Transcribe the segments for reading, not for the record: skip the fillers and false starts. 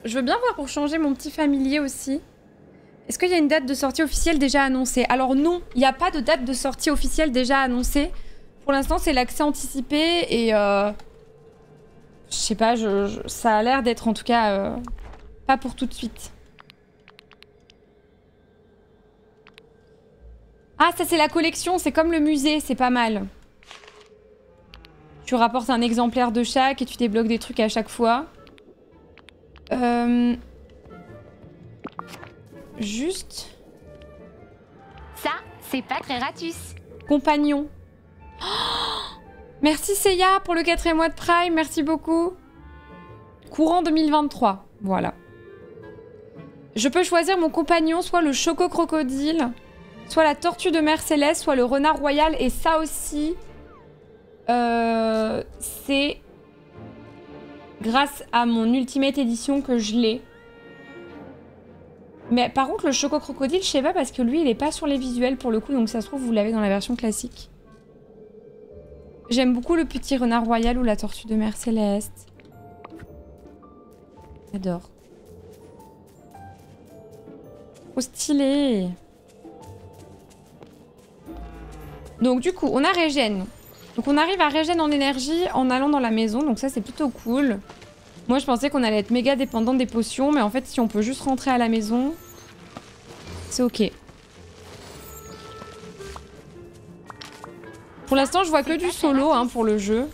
je veux bien voir pour changer mon petit familier aussi. Est-ce qu'il y a une date de sortie officielle déjà annoncée? Alors non, il n'y a pas de date de sortie officielle déjà annoncée. Pour l'instant, c'est l'accès anticipé et... je sais pas, ça a l'air d'être en tout cas pas pour tout de suite. Ah, ça c'est la collection, c'est comme le musée, c'est pas mal. Tu rapportes un exemplaire de chaque et tu débloques des trucs à chaque fois. Juste... Ça, c'est pas très ratus. Compagnon. Oh, merci Seiya pour le 4e mois de Prime, merci beaucoup. Courant 2023, voilà. Je peux choisir mon compagnon, soit le Choco Crocodile, soit la Tortue de mer Céleste, soit le Renard Royal, et ça aussi, c'est grâce à mon Ultimate Edition que je l'ai. Mais par contre, le Choco Crocodile, je sais pas, parce que lui, il est pas sur les visuels pour le coup, donc ça se trouve, vous l'avez dans la version classique. J'aime beaucoup le petit Renard Royal ou la Tortue de mer Céleste. J'adore. Trop stylé. Donc du coup, on a régène. Donc on arrive à régène en énergie en allant dans la maison, donc ça c'est plutôt cool. Moi je pensais qu'on allait être méga dépendant des potions, mais en fait si on peut juste rentrer à la maison, c'est ok. Pour l'instant je vois que du solo hein, pour le jeu.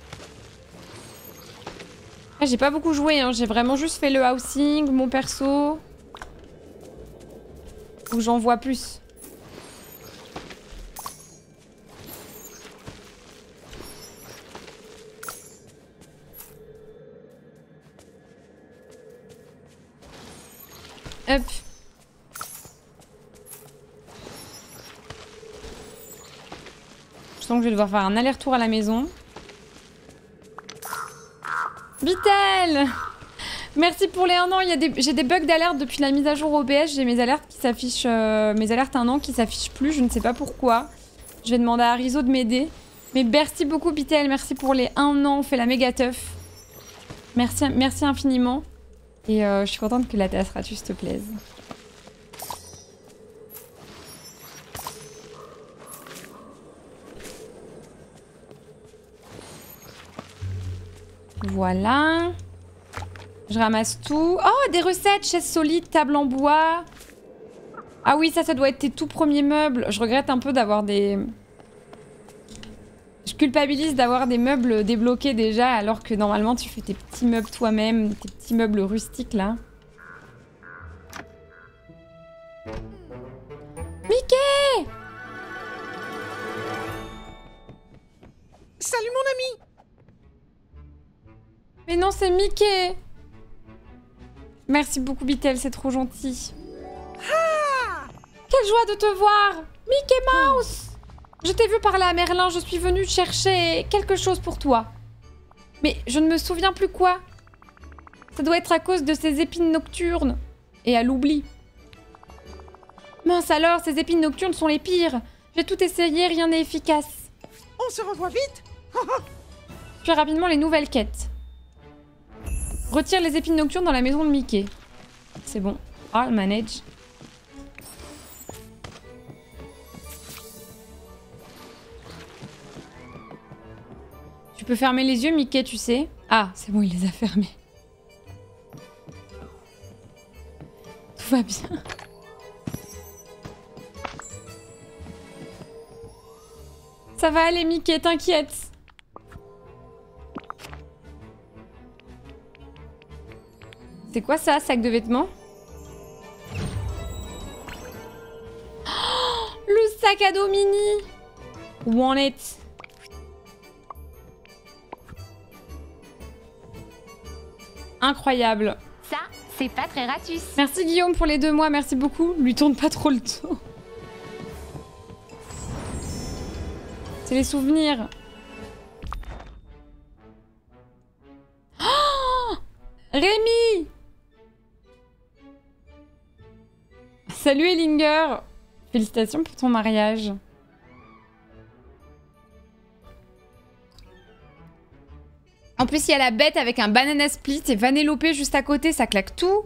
J'ai pas beaucoup joué, hein. J'ai vraiment juste fait le housing, mon perso. Faut que j'en vois plus. Hop. Je sens que je vais devoir faire un aller-retour à la maison. Vitel! Merci pour les 1 an. J'ai des bugs d'alerte depuis la mise à jour OBS. J'ai mes alertes qui s'affichent, mes alertes 1 an qui s'affichent plus. Je ne sais pas pourquoi. Je vais demander à Rizzo de m'aider. Mais merci beaucoup, Vitel. Merci pour les 1 an. On fait la méga teuf. Merci, merci infiniment. Et je suis contente que la tasse ratus te plaise. Voilà. Je ramasse tout. Oh, des recettes, chaise solide, table en bois. Ah oui, ça doit être tes tout premiers meubles. Je regrette un peu d'avoir des... Je culpabilise d'avoir des meubles débloqués déjà, alors que normalement tu fais tes petits meubles toi-même, tes petits meubles rustiques là. Mickey! Salut mon ami! Mais non, c'est Mickey! Merci beaucoup, Bitel, c'est trop gentil. Ah! Quelle joie de te voir! Mickey Mouse! Je t'ai vu parler à Merlin, je suis venue chercher quelque chose pour toi. Mais je ne me souviens plus quoi. Ça doit être à cause de ces épines nocturnes. Et à l'oubli. Mince alors, ces épines nocturnes sont les pires. J'ai tout essayé, rien n'est efficace. On se revoit vite. Puis rapidement les nouvelles quêtes. Retire les épines nocturnes dans la maison de Mickey. C'est bon. I'll manage. Tu peux fermer les yeux, Mickey, tu sais. Ah, c'est bon, il les a fermés. Tout va bien. Ça va aller, Mickey, t'inquiète. C'est quoi ça, sac de vêtements? Oh, le sac à dos mini. Want it. Incroyable. Ça, c'est pas très ratus. Merci Guillaume pour les 2 mois, merci beaucoup. Lui tourne pas trop le dos. C'est les souvenirs. Oh, Rémi! Salut Ellinger. Félicitations pour ton mariage. En plus, il y a la bête avec un banana split et Vanellope juste à côté, ça claque tout.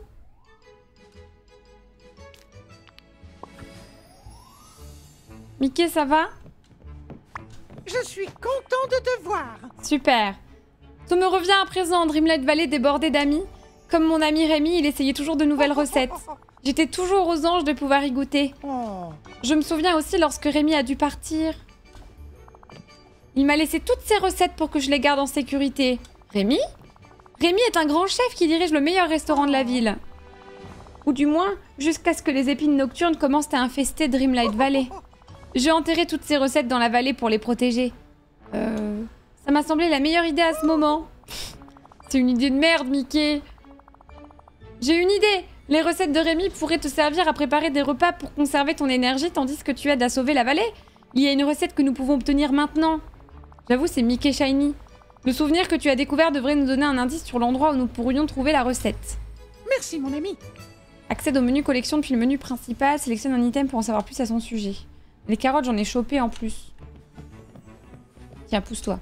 Mickey, ça va? Je suis content de te voir. Super. Tout me revient à présent, Dreamlight Valley débordée d'amis. Comme mon ami Rémi, il essayait toujours de nouvelles recettes. J'étais toujours aux anges de pouvoir y goûter. Oh. Je me souviens aussi lorsque Rémi a dû partir. Il m'a laissé toutes ses recettes pour que je les garde en sécurité. Rémi? Rémi est un grand chef qui dirige le meilleur restaurant de la ville. Ou du moins, jusqu'à ce que les épines nocturnes commencent à infester Dreamlight Valley. J'ai enterré toutes ces recettes dans la vallée pour les protéger. Ça m'a semblé la meilleure idée à ce moment. C'est une idée de merde, Mickey. J'ai une idée. Les recettes de Rémi pourraient te servir à préparer des repas pour conserver ton énergie tandis que tu aides à sauver la vallée. Il y a une recette que nous pouvons obtenir maintenant. J'avoue, c'est Mickey Shiny. Le souvenir que tu as découvert devrait nous donner un indice sur l'endroit où nous pourrions trouver la recette. Merci, mon ami. Accède au menu collection depuis le menu principal, sélectionne un item pour en savoir plus à son sujet. Les carottes, j'en ai chopé en plus. Tiens, pousse-toi.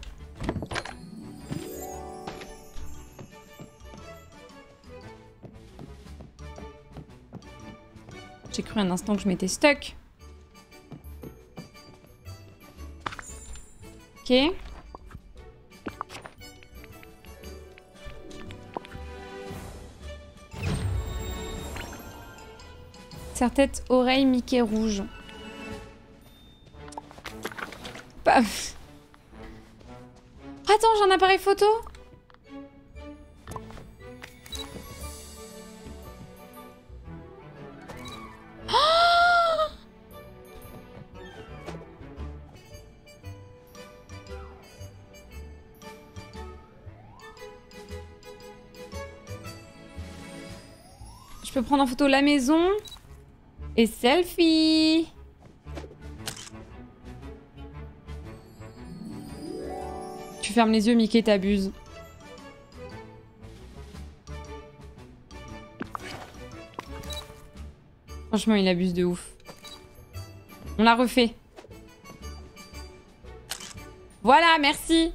J'ai cru un instant que je m'étais stuck. Ok. Serre-tête, oreille, Mickey rouge. Paf. Attends, j'ai un appareil photo. Oh, je peux prendre en photo la maison. Et selfie. Tu fermes les yeux, Mickey, t'abuses. Franchement, il abuse de ouf. On l'a refait. Voilà, merci.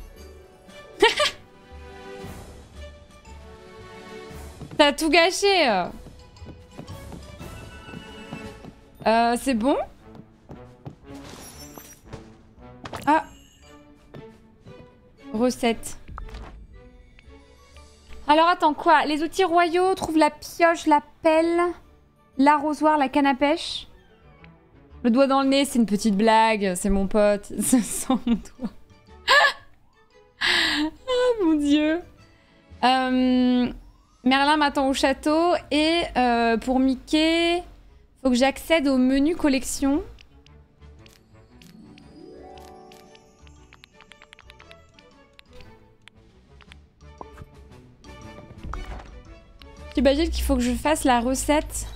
T'as tout gâché. C'est bon? Ah. Recette. Alors attends, quoi? Les outils royaux trouvent la pioche, la pelle, l'arrosoir, la canne à pêche. Le doigt dans le nez, c'est une petite blague. C'est mon pote. Ça sent mon doigt. Oh mon dieu. Merlin m'attend au château. Et pour Mickey, faut que j'accède au menu collection. J'imagine qu'il faut que je fasse la recette.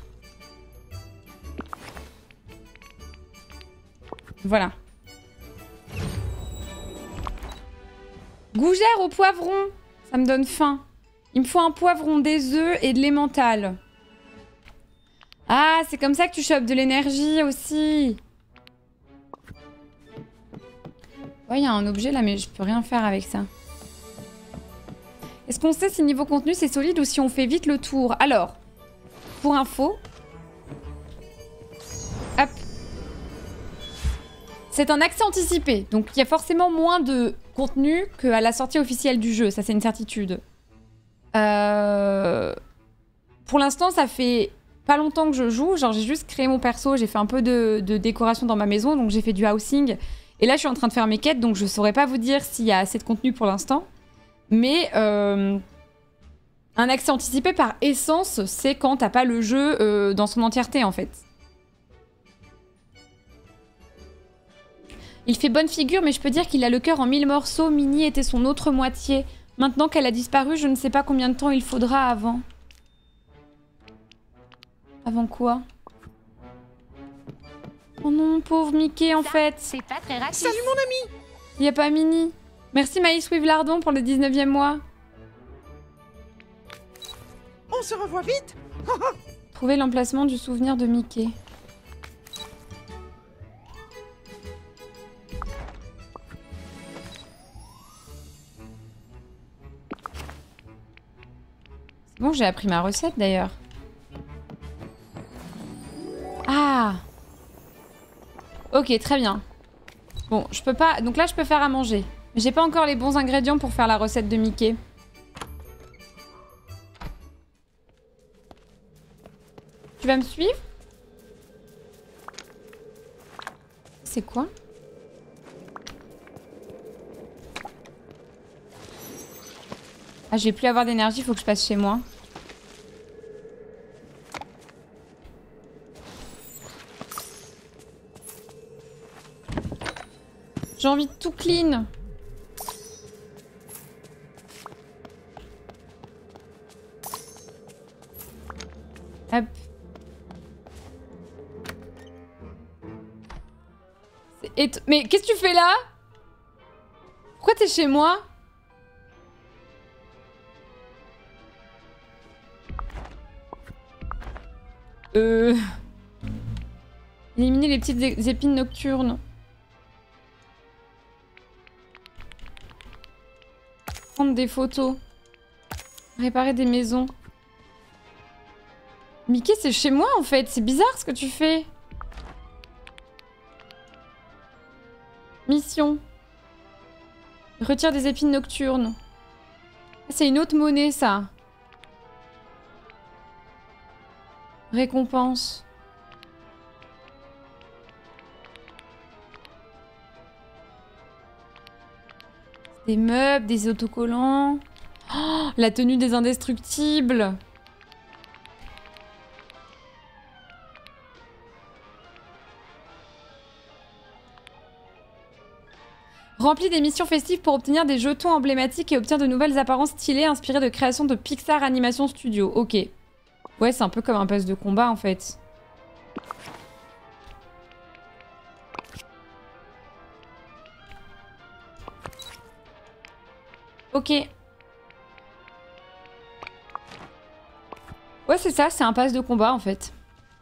Voilà. Gougère au poivron. Ça me donne faim. Il me faut un poivron, des œufs et de l'emmental. Ah, c'est comme ça que tu chopes de l'énergie aussi. Ouais, il y a un objet là, mais je peux rien faire avec ça. Est-ce qu'on sait si niveau contenu c'est solide ou si on fait vite le tour? Alors, pour info... Hop. C'est un accès anticipé, donc il y a forcément moins de contenu qu'à la sortie officielle du jeu, ça c'est une certitude. Pour l'instant, ça fait pas longtemps que je joue, genre j'ai juste créé mon perso, j'ai fait un peu de décoration dans ma maison, donc j'ai fait du housing. Et là, je suis en train de faire mes quêtes, donc je saurais pas vous dire s'il y a assez de contenu pour l'instant. Mais un accès anticipé par essence, c'est quand t'as pas le jeu dans son entièreté en fait. Il fait bonne figure, mais je peux dire qu'il a le cœur en 1000 morceaux. Minnie était son autre moitié. Maintenant qu'elle a disparu, je ne sais pas combien de temps il faudra avant. Avant quoi? Oh non, pauvre Mickey en fait. C'est pas très rapide. Salut mon ami. Il y a pas Minnie. Merci Maïs Wivlardon pour le 19e mois. On se revoit vite. Trouver l'emplacement du souvenir de Mickey. Bon, j'ai appris ma recette d'ailleurs. Ah! Ok, très bien. Bon, je peux pas... Donc là, je peux faire à manger. Mais j'ai pas encore les bons ingrédients pour faire la recette de Mickey. Tu vas me suivre? C'est quoi? Ah, je vais plus avoir d'énergie, faut que je passe chez moi. J'ai envie de tout clean. Hop. Mais qu'est-ce que tu fais là? Pourquoi t'es chez moi? Éliminer les petites épines nocturnes. Prendre des photos. Réparer des maisons. Mickey, c'est chez moi en fait. C'est bizarre ce que tu fais. Mission. Retire des épines nocturnes. C'est une autre monnaie ça. Récompense. Des meubles, des autocollants. Oh, la tenue des indestructibles. Remplis des missions festives pour obtenir des jetons emblématiques et obtenir de nouvelles apparences stylées inspirées de créations de Pixar Animation Studio. Ok. Ouais, c'est un peu comme un pass de combat en fait. Ok. Ouais, c'est ça, c'est un pass de combat en fait.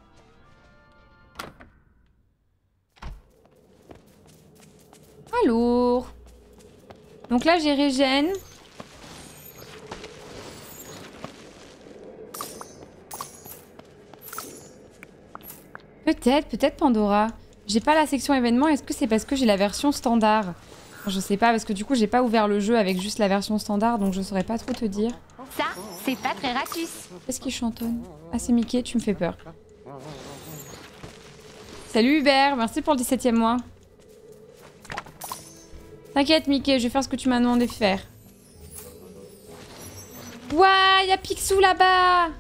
Alors. Donc là, j'ai régène. Peut-être Pandora. J'ai pas la section événements, est-ce que c'est parce que j'ai la version standard? Je sais pas, parce que du coup j'ai pas ouvert le jeu avec juste la version standard, donc je saurais pas trop te dire. Ça, c'est pas très ratus. Qu'est-ce qui chantonne? Ah, c'est Mickey, tu me fais peur. Salut Hubert, merci pour le 17e mois. T'inquiète Mickey, je vais faire ce que tu m'as demandé de faire. Ouah, y'a Picsou là-bas!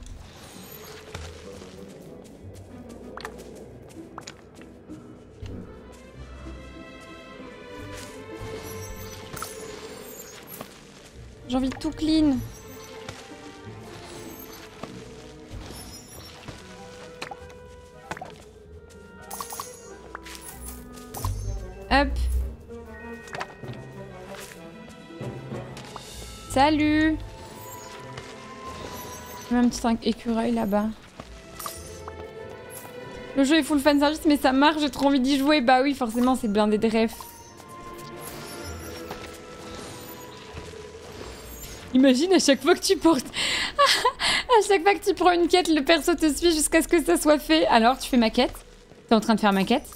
J'ai envie de tout clean. Hop. Salut. Il y a un petit écureuil là-bas. Le jeu est full fanservice mais ça marche, j'ai trop envie d'y jouer. Bah oui, forcément c'est blindé de refs. Imagine à chaque fois que tu portes... à chaque fois que tu prends une quête, le perso te suit jusqu'à ce que ça soit fait. Alors, tu fais ma quête? T'es en train de faire ma quête?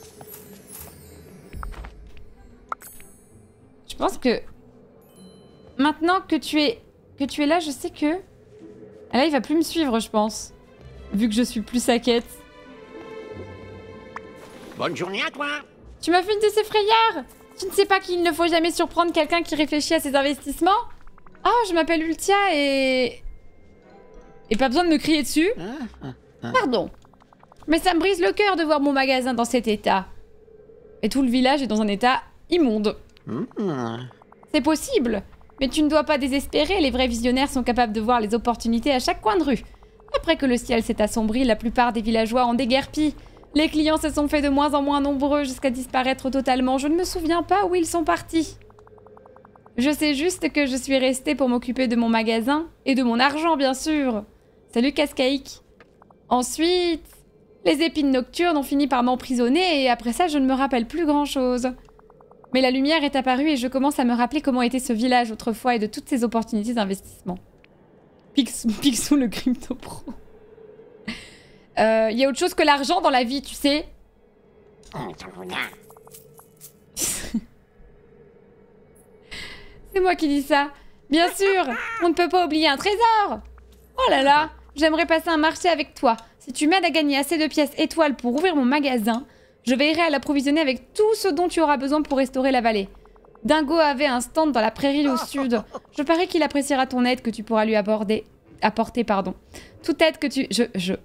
Je pense que... Maintenant que tu es là, je sais que... Ah là, il va plus me suivre, je pense. Vu que je suis plus sa quête. Bonne journée à toi. Tu m'as fait une de ces frayeurs. Tu ne sais pas qu'il ne faut jamais surprendre quelqu'un qui réfléchit à ses investissements? Ah, je m'appelle Ultia et pas besoin de me crier dessus. Pardon. Mais ça me brise le cœur de voir mon magasin dans cet état. Et tout le village est dans un état immonde. C'est possible. Mais tu ne dois pas désespérer, les vrais visionnaires sont capables de voir les opportunités à chaque coin de rue. Après que le ciel s'est assombri, la plupart des villageois ont déguerpi. Les clients se sont fait de moins en moins nombreux jusqu'à disparaître totalement. Je ne me souviens pas où ils sont partis. Je sais juste que je suis restée pour m'occuper de mon magasin et de mon argent, bien sûr. Salut Cascaïque. Ensuite, les épines nocturnes ont fini par m'emprisonner et après ça, je ne me rappelle plus grand-chose. Mais la lumière est apparue et je commence à me rappeler comment était ce village autrefois et de toutes ses opportunités d'investissement. Picsou le crypto pro. Il y a autre chose que l'argent dans la vie, tu sais. C'est moi qui dis ça. Bien sûr, on ne peut pas oublier un trésor. Oh là là, j'aimerais passer un marché avec toi. Si tu m'aides à gagner assez de pièces étoiles pour ouvrir mon magasin, je veillerai à l'approvisionner avec tout ce dont tu auras besoin pour restaurer la vallée. Dingo avait un stand dans la prairie au sud. Je parie qu'il appréciera ton aide que tu pourras lui apporter, pardon. Toute aide que tu...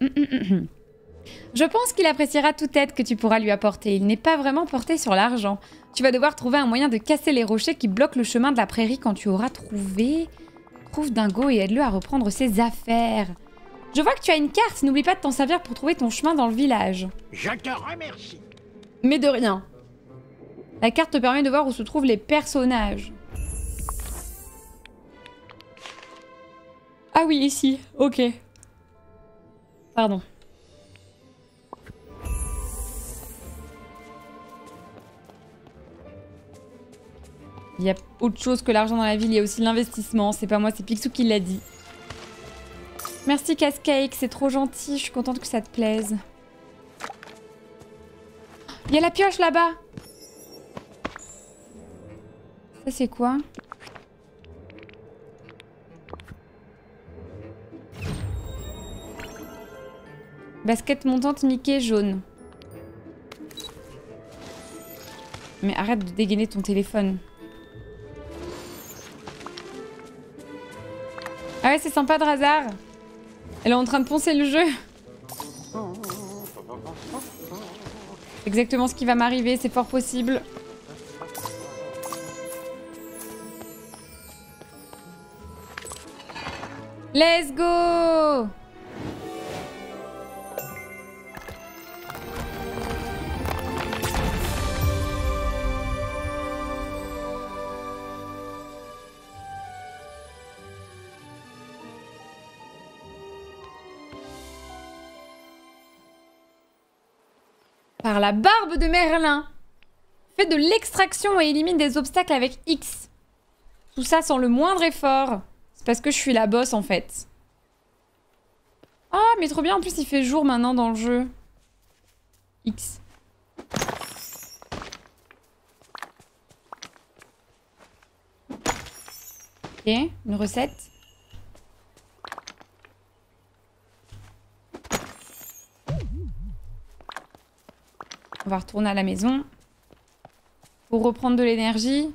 Je pense qu'il appréciera toute aide que tu pourras lui apporter. Il n'est pas vraiment porté sur l'argent. Tu vas devoir trouver un moyen de casser les rochers qui bloquent le chemin de la prairie quand tu auras trouvé... Trouve Dingo et aide-le à reprendre ses affaires. Je vois que tu as une carte. N'oublie pas de t'en servir pour trouver ton chemin dans le village. Je te remercie. Mais de rien. La carte te permet de voir où se trouvent les personnages. Ah oui, ici. Ok. Pardon. Il y a autre chose que l'argent dans la ville, il y a aussi l'investissement. C'est pas moi, c'est Picsou qui l'a dit. Merci Cascake, c'est trop gentil, je suis contente que ça te plaise. Il y a la pioche là-bas. Ça c'est quoi? Basket montante Mickey jaune. Mais arrête de dégainer ton téléphone. Ah ouais, c'est sympa de hasard. Elle est en train de poncer le jeu. Exactement ce qui va m'arriver, c'est fort possible. Let's go! Par la barbe de Merlin. Fais de l'extraction et élimine des obstacles avec X. Tout ça sans le moindre effort. C'est parce que je suis la boss en fait. Ah mais trop bien, en plus il fait jour maintenant dans le jeu. X. Ok, une recette. On va retourner à la maison. Pour reprendre de l'énergie.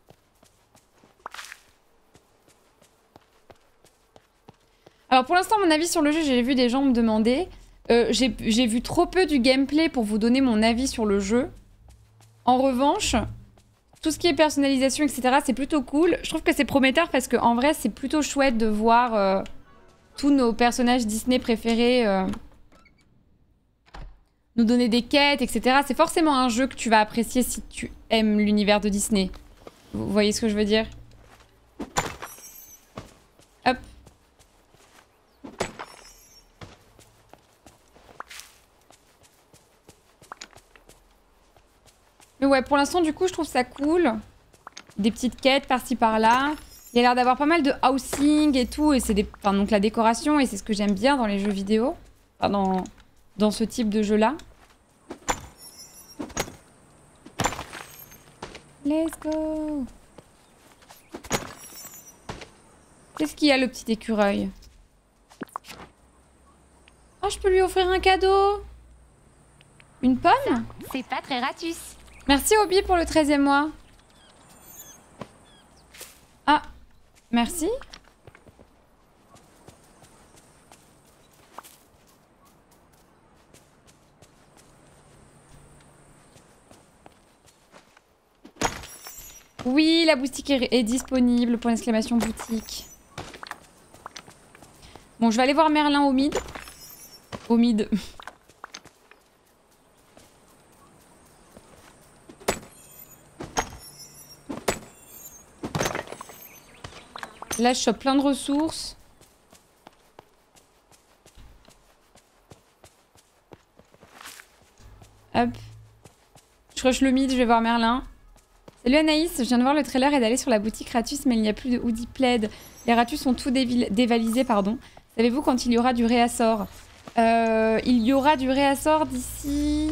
Alors pour l'instant, mon avis sur le jeu, j'ai vu des gens me demander. J'ai vu trop peu du gameplay pour vous donner mon avis sur le jeu. En revanche, tout ce qui est personnalisation, etc., c'est plutôt cool. Je trouve que c'est prometteur parce qu'en vrai, c'est plutôt chouette de voir tous nos personnages Disney préférés nous donner des quêtes, etc. C'est forcément un jeu que tu vas apprécier si tu aimes l'univers de Disney. Vous voyez ce que je veux dire? Hop. Mais ouais, pour l'instant, du coup, je trouve ça cool. Des petites quêtes par-ci par-là. Il y a l'air d'avoir pas mal de housing et tout. Et c'est des... Enfin, donc la décoration, et c'est ce que j'aime bien dans les jeux vidéo. Enfin, dans ce type de jeu-là. Let's go. Qu'est-ce qu'il y a, le petit écureuil? Oh, je peux lui offrir un cadeau. Une pomme? C'est pas très ratus. Merci Obi pour le 13e mois. Ah, merci. Oui, la boutique est disponible, point d'exclamation boutique. Bon, je vais aller voir Merlin au mid. Au mid. Là, je chope plein de ressources. Hop. Je rush le mid, je vais voir Merlin. Salut Anaïs, je viens de voir le trailer et d'aller sur la boutique Ratus, mais il n'y a plus de hoodie plaid. Les Ratus sont tout dévalisés, pardon. Savez-vous quand il y aura du réassort? Il y aura du réassort d'ici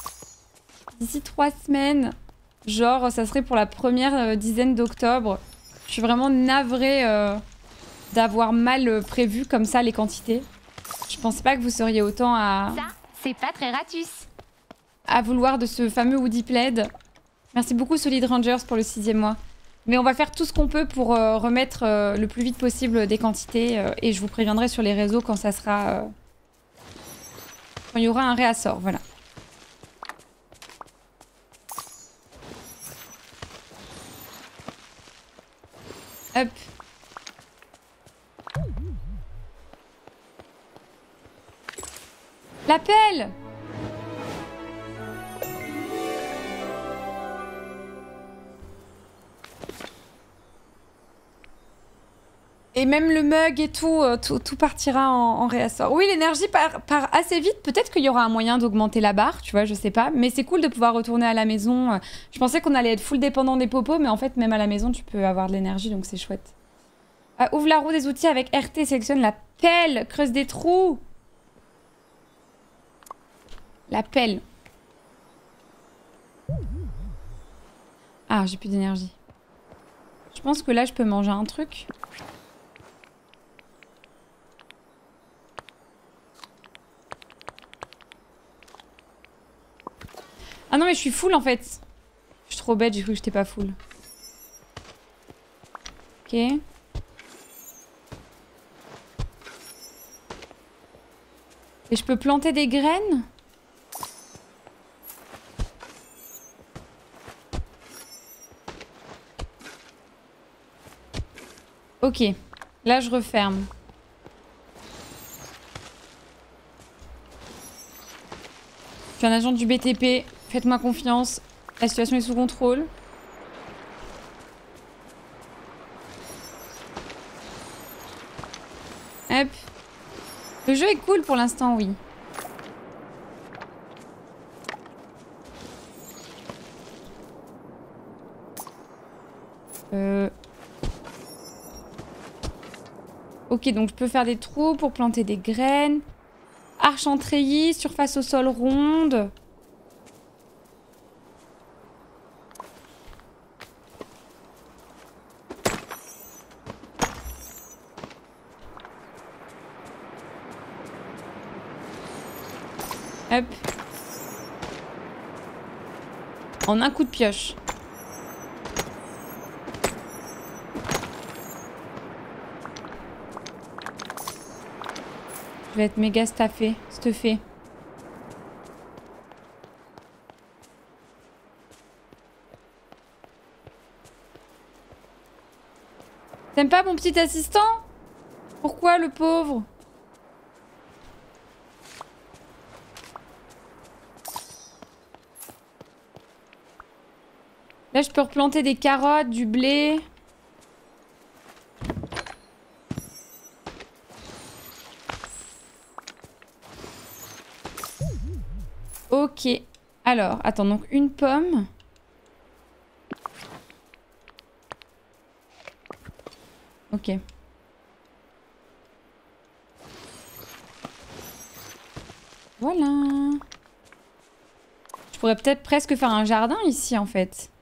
3 semaines. Genre, ça serait pour la première dizaine d'octobre. Je suis vraiment navrée d'avoir mal prévu comme ça les quantités. Je pensais pas que vous seriez autant Ça, c'est pas très ratus. à vouloir de ce fameux Woody Plaid. Merci beaucoup Solid Rangers pour le 6e mois. Mais on va faire tout ce qu'on peut pour remettre le plus vite possible des quantités et je vous préviendrai sur les réseaux quand ça sera... quand il y aura un réassort, voilà. Hop. La pelle! Et même le mug et tout, tout partira en réassort. Oui, l'énergie part assez vite. Peut-être qu'il y aura un moyen d'augmenter la barre, tu vois, je sais pas. Mais c'est cool de pouvoir retourner à la maison. Je pensais qu'on allait être full dépendant des popos, mais en fait, même à la maison, tu peux avoir de l'énergie, donc c'est chouette. Ouvre la roue des outils avec RT, sélectionne la pelle, creuse des trous. La pelle. Ah, j'ai plus d'énergie. Je pense que là, je peux manger un truc. Ah non mais je suis full en fait. Je suis trop bête, j'ai cru que j'étais pas full. Ok. Et je peux planter des graines? Ok. Là je referme. Je suis un agent du BTP. Faites-moi confiance. La situation est sous contrôle. Hop. Le jeu est cool pour l'instant, oui. Ok, donc je peux faire des trous pour planter des graines. Arche en treillis, surface au sol ronde. Hop. En un coup de pioche. Je vais être méga staffée, stuffée. T'aimes pas mon petit assistant? Pourquoi le pauvre? Là, je peux replanter des carottes, du blé. Ok. Alors, attends, donc une pomme. Ok. Voilà. Je pourrais peut-être presque faire un jardin ici, en fait.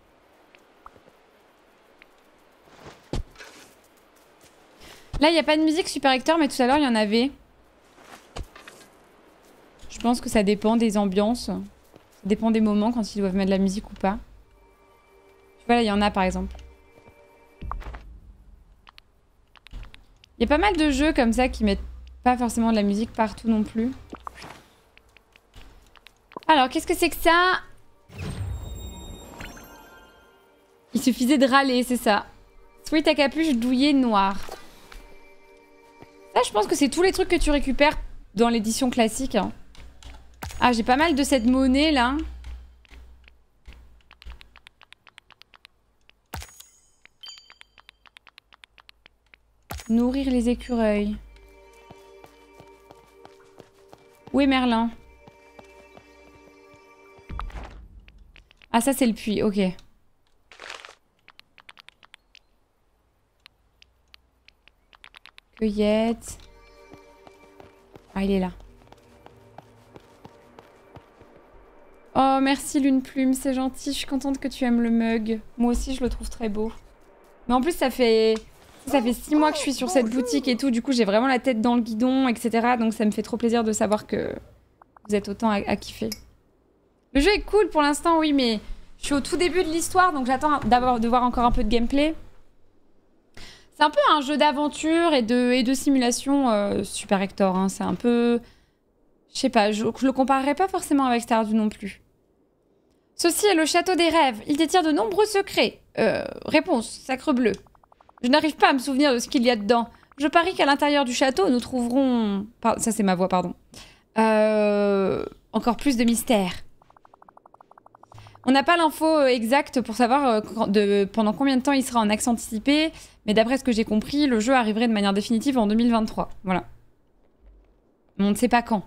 Là, il n'y a pas de musique Super Hector, mais tout à l'heure, il y en avait. Je pense que ça dépend des ambiances. Ça dépend des moments, quand ils doivent mettre de la musique ou pas. Tu vois, là, il y en a, par exemple. Il y a pas mal de jeux comme ça qui mettent pas forcément de la musique partout non plus. Alors, qu'est-ce que c'est que ça? Il suffisait de râler, c'est ça. Sweet à capuche douillet noir. Ça, je pense que c'est tous les trucs que tu récupères dans l'édition classique. Hein. Ah, j'ai pas mal de cette monnaie, là. Nourrir les écureuils. Où est Merlin? Ah, ça, c'est le puits, ok. Cueillette. Ah, il est là. Oh, merci Lune Plume, c'est gentil. Je suis contente que tu aimes le mug. Moi aussi, je le trouve très beau. Mais en plus, ça fait 6 mois que je suis sur cette boutique et tout. Du coup, j'ai vraiment la tête dans le guidon, etc. Donc, ça me fait trop plaisir de savoir que vous êtes autant à kiffer. Le jeu est cool pour l'instant, oui, mais je suis au tout début de l'histoire, donc j'attends de voir encore un peu de gameplay. C'est un peu un jeu d'aventure et de simulation Super Hector. Hein. C'est un peu... Je sais pas, je le comparerais pas forcément avec Stardew non plus. Ceci est le château des rêves. Il détient de nombreux secrets. Réponse, sacrebleu. Je n'arrive pas à me souvenir de ce qu'il y a dedans. Je parie qu'à l'intérieur du château, nous trouverons... Ça, c'est ma voix, pardon. Encore plus de mystères. On n'a pas l'info exacte pour savoir pendant combien de temps il sera en accès anticipé, mais d'après ce que j'ai compris, le jeu arriverait de manière définitive en 2023. Voilà. Mais on ne sait pas quand.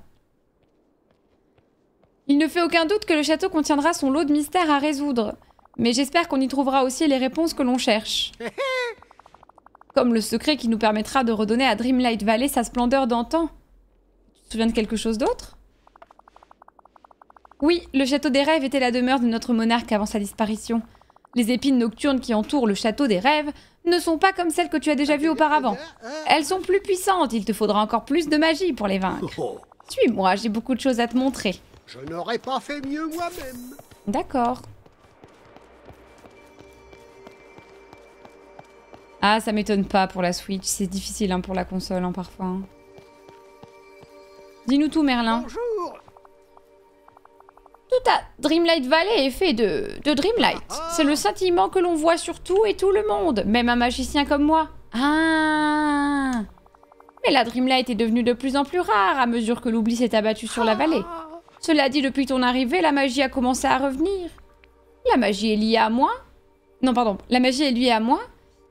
Il ne fait aucun doute que le château contiendra son lot de mystères à résoudre. Mais j'espère qu'on y trouvera aussi les réponses que l'on cherche. Comme le secret qui nous permettra de redonner à Dreamlight Valley sa splendeur d'antan. Tu te souviens de quelque chose d'autre ? Oui, le château des rêves était la demeure de notre monarque avant sa disparition. Les épines nocturnes qui entourent le château des rêves ne sont pas comme celles que tu as déjà vues auparavant. Elles sont plus puissantes, il te faudra encore plus de magie pour les vaincre. Suis-moi, j'ai beaucoup de choses à te montrer. Je n'aurais pas fait mieux moi-même. D'accord. Ah, ça m'étonne pas pour la Switch. C'est difficile hein, pour la console hein, parfois. Hein. Dis-nous tout, Merlin. Bonjour. Tout à Dreamlight Valley est fait de Dreamlight. C'est le scintillement que l'on voit sur tout et tout le monde, même un magicien comme moi. Ah. Mais la Dreamlight est devenue de plus en plus rare à mesure que l'oubli s'est abattu sur la vallée. Cela dit, depuis ton arrivée, la magie a commencé à revenir. La magie est liée à moi. Non, pardon. La magie est liée à moi.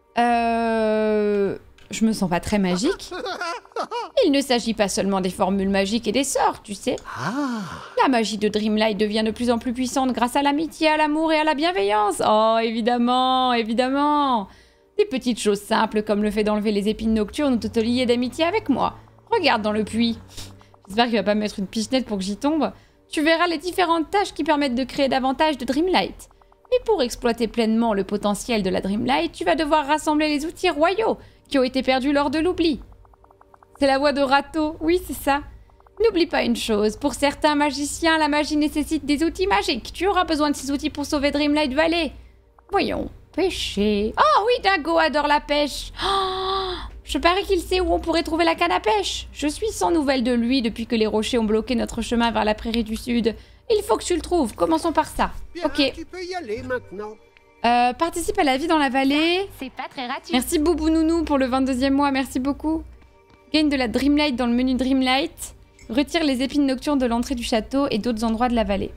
Je me sens pas très magique. Il ne s'agit pas seulement des formules magiques et des sorts, tu sais. La magie de Dreamlight devient de plus en plus puissante grâce à l'amitié, à l'amour et à la bienveillance. Oh, évidemment, évidemment. Des petites choses simples comme le fait d'enlever les épines nocturnes ou de te lier d'amitié avec moi. Regarde dans le puits. J'espère qu'il va pas me mettre une pichenette pour que j'y tombe. Tu verras les différentes tâches qui permettent de créer davantage de Dreamlight. Mais pour exploiter pleinement le potentiel de la Dreamlight, tu vas devoir rassembler les outils royaux qui ont été perdus lors de l'oubli. C'est la voix de Rato. Oui, c'est ça. N'oublie pas une chose. Pour certains magiciens, la magie nécessite des outils magiques. Tu auras besoin de ces outils pour sauver Dreamlight Valley. Voyons. Pêcher. Oh oui, Dingo adore la pêche. Oh, je parie qu'il sait où on pourrait trouver la canne à pêche. Je suis sans nouvelles de lui depuis que les rochers ont bloqué notre chemin vers la prairie du sud. Il faut que tu le trouves. Commençons par ça. Bien, ok. Tu peux y aller maintenant. Participe à la vie dans la vallée. C'est pas très gratuit. Merci Boubou Nounou pour le 22e mois. Merci beaucoup. Gagne de la Dreamlight dans le menu Dreamlight. Retire les épines nocturnes de l'entrée du château et d'autres endroits de la vallée.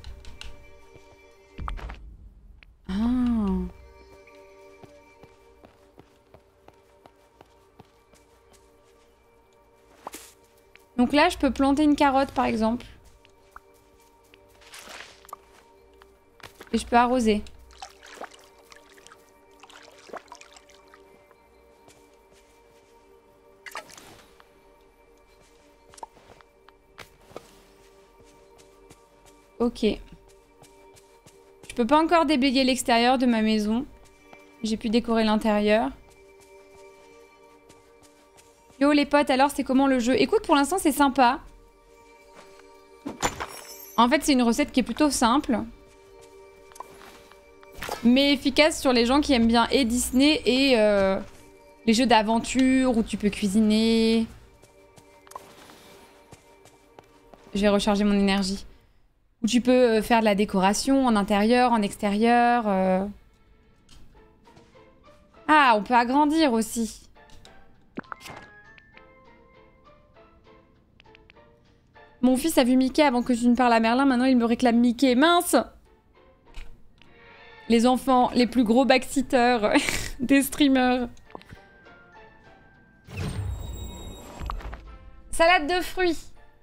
Ah. Donc là, je peux planter une carotte, par exemple. Et je peux arroser. Ok. Je peux pas encore déblayer l'extérieur de ma maison. J'ai pu décorer l'intérieur. Yo les potes, alors c'est comment le jeu? Écoute, pour l'instant c'est sympa. En fait c'est une recette qui est plutôt simple. Mais efficace sur les gens qui aiment bien et Disney et les jeux d'aventure où tu peux cuisiner. Je vais recharger mon énergie. Où tu peux faire de la décoration en intérieur, en extérieur. Ah, on peut agrandir aussi. Mon fils a vu Mickey avant que je ne parle à Merlin, maintenant il me réclame Mickey. Mince! Les enfants, les plus gros backseaters des streamers. Salade de fruits.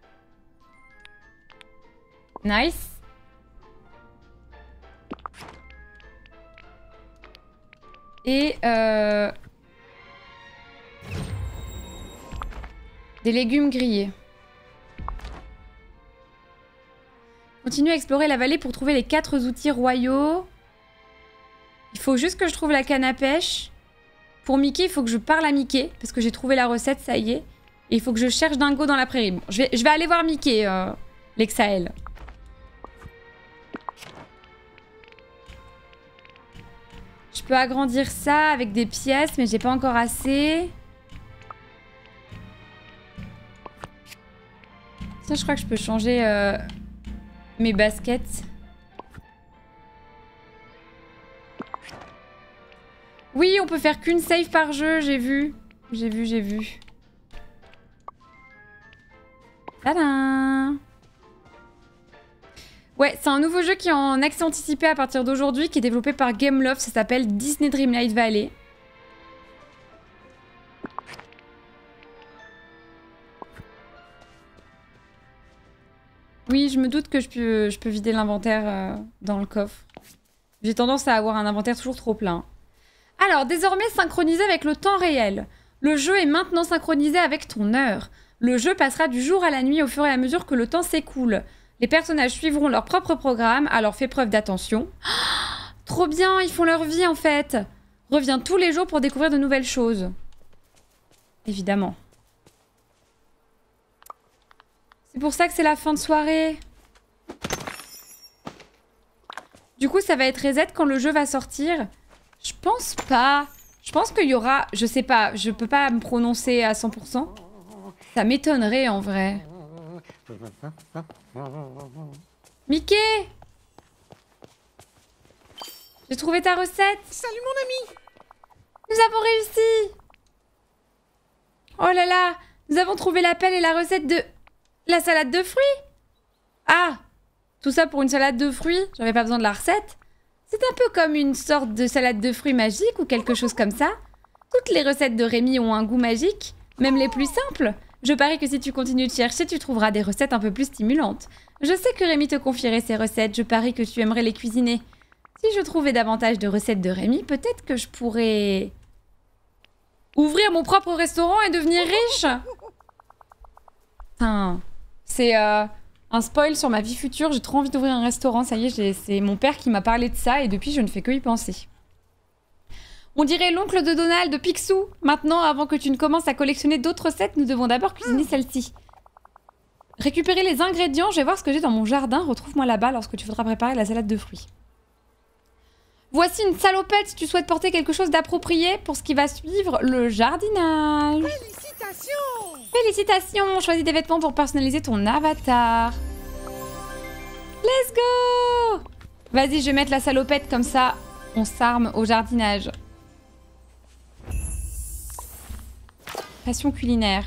Nice. Et des légumes grillés. Continue à explorer la vallée pour trouver les 4 outils royaux. Il faut juste que je trouve la canne à pêche. Pour Mickey, il faut que je parle à Mickey. Parce que j'ai trouvé la recette, ça y est. Et il faut que je cherche Dingo dans la prairie. Bon, je vais aller voir Mickey, Lexaël. Je peux agrandir ça avec des pièces, mais j'ai pas encore assez. Ça, je crois que je peux changer mes baskets. Oui, on peut faire qu'une save par jeu, j'ai vu. J'ai vu. Tadam! Ouais, c'est un nouveau jeu qui est en accès anticipé à partir d'aujourd'hui, qui est développé par Gameloft, ça s'appelle Disney Dreamlight Valley. Oui, je me doute que je peux vider l'inventaire dans le coffre. J'ai tendance à avoir un inventaire toujours trop plein. Alors, désormais synchronisé avec le temps réel. Le jeu est maintenant synchronisé avec ton heure. Le jeu passera du jour à la nuit au fur et à mesure que le temps s'écoule. Les personnages suivront leur propre programme, alors fais preuve d'attention. Oh, trop bien, ils font leur vie en fait. Reviens tous les jours pour découvrir de nouvelles choses. Évidemment. C'est pour ça que c'est la fin de soirée. Du coup, ça va être reset quand le jeu va sortir. Je pense pas. Je pense qu'il y aura... Je sais pas, je peux pas me prononcer à 100%. Ça m'étonnerait en vrai. Mickey! J'ai trouvé ta recette. Salut mon ami! Nous avons réussi! Oh là là! Nous avons trouvé l'appel et la recette de... la salade de fruits! Ah! Tout ça pour une salade de fruits? J'avais pas besoin de la recette? C'est un peu comme une sorte de salade de fruits magique ou quelque chose comme ça. Toutes les recettes de Rémi ont un goût magique, même les plus simples. Je parie que si tu continues de chercher, tu trouveras des recettes un peu plus stimulantes. Je sais que Rémi te confierait ses recettes, je parie que tu aimerais les cuisiner. Si je trouvais davantage de recettes de Rémi, peut-être que je pourrais... ouvrir mon propre restaurant et devenir riche. Putain, c'est un spoil sur ma vie future, j'ai trop envie d'ouvrir un restaurant, ça y est, c'est mon père qui m'a parlé de ça et depuis je ne fais que y penser. On dirait l'oncle de Donald de Picsou. Maintenant, avant que tu ne commences à collectionner d'autres recettes, nous devons d'abord cuisiner celle-ci. Récupérer les ingrédients, je vais voir ce que j'ai dans mon jardin. Retrouve-moi là-bas lorsque tu voudras préparer la salade de fruits. Voici une salopette si tu souhaites porter quelque chose d'approprié pour ce qui va suivre le jardinage. Félicitations! Félicitations! Choisis des vêtements pour personnaliser ton avatar. Let's go! Vas-y, je vais mettre la salopette comme ça, on s'arme au jardinage. Passion culinaire.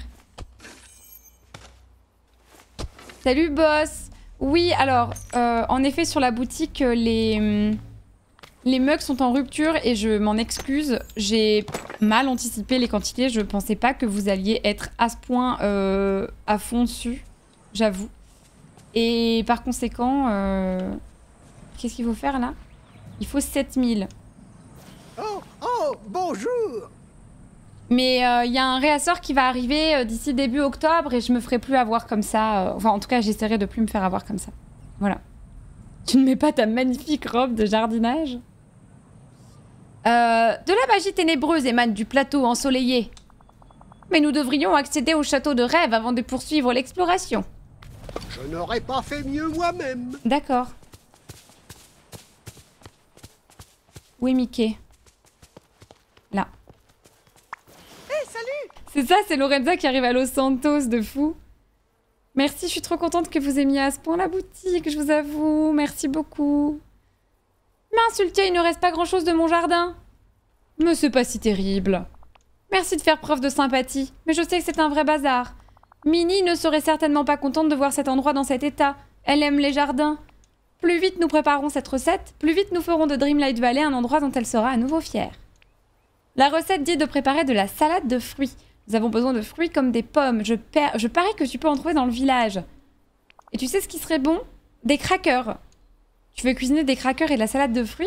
Salut boss. Oui, alors, en effet, sur la boutique, les mugs sont en rupture et je m'en excuse. J'ai mal anticipé les quantités. Je pensais pas que vous alliez être à ce point à fond dessus, j'avoue. Et par conséquent, qu'est-ce qu'il faut faire là? Il faut 7000. Oh, bonjour! Mais il y a un réassort qui va arriver d'ici début octobre et je me ferai plus avoir comme ça. Enfin, en tout cas, j'essaierai de plus me faire avoir comme ça. Voilà. Tu ne mets pas ta magnifique robe de jardinage? De la magie ténébreuse émane du plateau ensoleillé. Mais nous devrions accéder au château de rêve avant de poursuivre l'exploration. Je n'aurais pas fait mieux moi-même. D'accord. Où est Mickey? Là. Hé, salut! C'est ça, c'est Lorenza qui arrive à Los Santos, de fou. Merci, je suis trop contente que vous aimiez à ce point la boutique, je vous avoue. Merci beaucoup. M'insulter, il ne reste pas grand-chose de mon jardin. Mais c'est pas si terrible. Merci de faire preuve de sympathie, mais je sais que c'est un vrai bazar. Minnie ne serait certainement pas contente de voir cet endroit dans cet état. Elle aime les jardins. Plus vite nous préparerons cette recette, plus vite nous ferons de Dreamlight Valley un endroit dont elle sera à nouveau fière. La recette dit de préparer de la salade de fruits. Nous avons besoin de fruits comme des pommes. Je parie que tu peux en trouver dans le village. Et tu sais ce qui serait bon? Des crackers. Tu veux cuisiner des crackers et de la salade de fruits?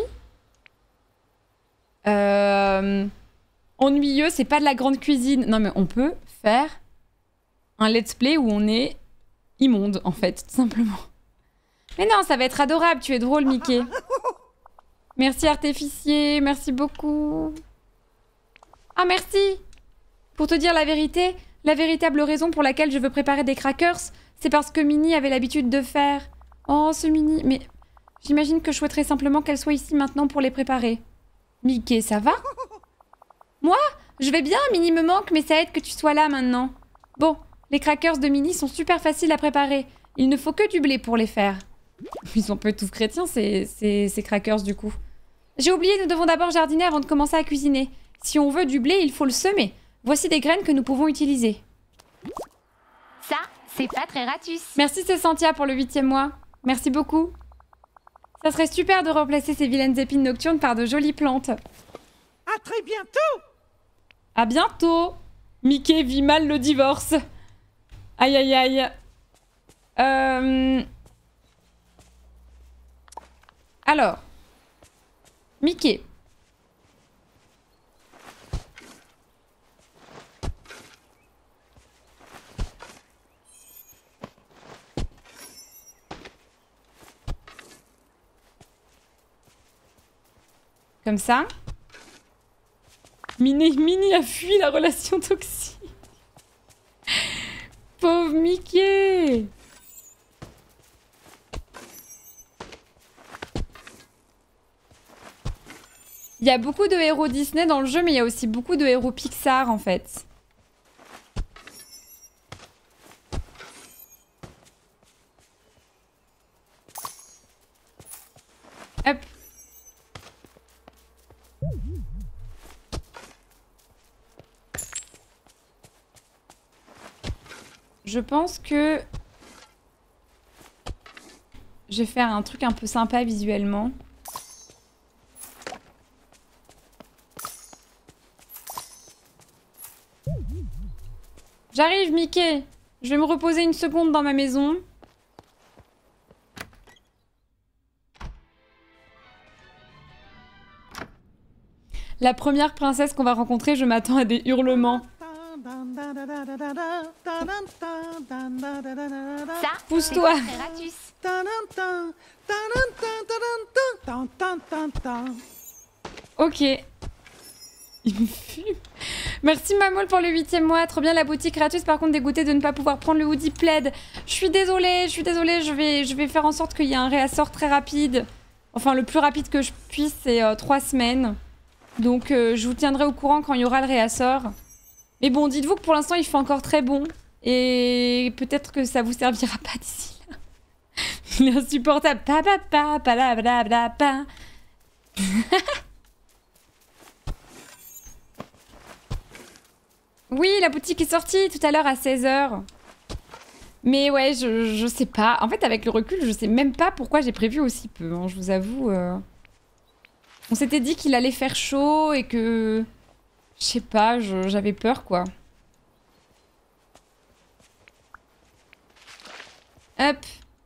Ennuyeux, c'est pas de la grande cuisine. Non mais on peut faire un let's play où on est immonde en fait, tout simplement. Mais non, ça va être adorable, tu es drôle, Mickey. Merci, artificier, merci beaucoup. Ah, merci. Pour te dire la vérité, la véritable raison pour laquelle je veux préparer des crackers, c'est parce que Minnie avait l'habitude de faire. Oh, ce Minnie, mais j'imagine que je souhaiterais simplement qu'elle soit ici maintenant pour les préparer. Mickey, ça va? Moi? Je vais bien, Minnie me manque, mais ça aide que tu sois là maintenant. Bon, les crackers de Minnie sont super faciles à préparer. Il ne faut que du blé pour les faire. Ils sont un peu tout chrétiens, ces crackers, du coup. J'ai oublié, nous devons d'abord jardiner avant de commencer à cuisiner. Si on veut du blé, il faut le semer. Voici des graines que nous pouvons utiliser. Ça, c'est pas très ratus. Merci Cessantia pour le 8e mois. Merci beaucoup. Ça serait super de remplacer ces vilaines épines nocturnes par de jolies plantes. À très bientôt. À bientôt. Mickey vit mal le divorce. Aïe aïe aïe. Alors. Mickey. Comme ça. Minnie a fui la relation toxique. Pauvre Mickey. Il y a beaucoup de héros Disney dans le jeu, mais il y a aussi beaucoup de héros Pixar, en fait. Hop. Je pense que je vais faire un truc un peu sympa visuellement. J'arrive, Mickey. Je vais me reposer une seconde dans ma maison. La première princesse qu'on va rencontrer, je m'attends à des hurlements. Ça, Pousse-toi. c'est pas très ratus. Ok. Il me fume. Merci Mamoul pour le 8e mois. Trop bien la boutique gratuite. Par contre, dégoûtée de ne pas pouvoir prendre le hoodie plaid. Je suis désolée. Je vais faire en sorte qu'il y ait un réassort très rapide. Enfin, le plus rapide que je puisse, c'est 3 semaines. Donc, je vous tiendrai au courant quand il y aura le réassort. Mais bon, dites-vous que pour l'instant, il fait encore très bon. Et peut-être que ça vous servira pas d'ici là. Il est insupportable. Pa pa pa pa la bla bla pa. Oui, la boutique est sortie tout à l'heure à 16h. Mais ouais, je sais pas. En fait, avec le recul, je sais même pas pourquoi j'ai prévu aussi peu, hein, je vous avoue. On s'était dit qu'il allait faire chaud et que... Je sais pas, j'avais peur, quoi. Hop.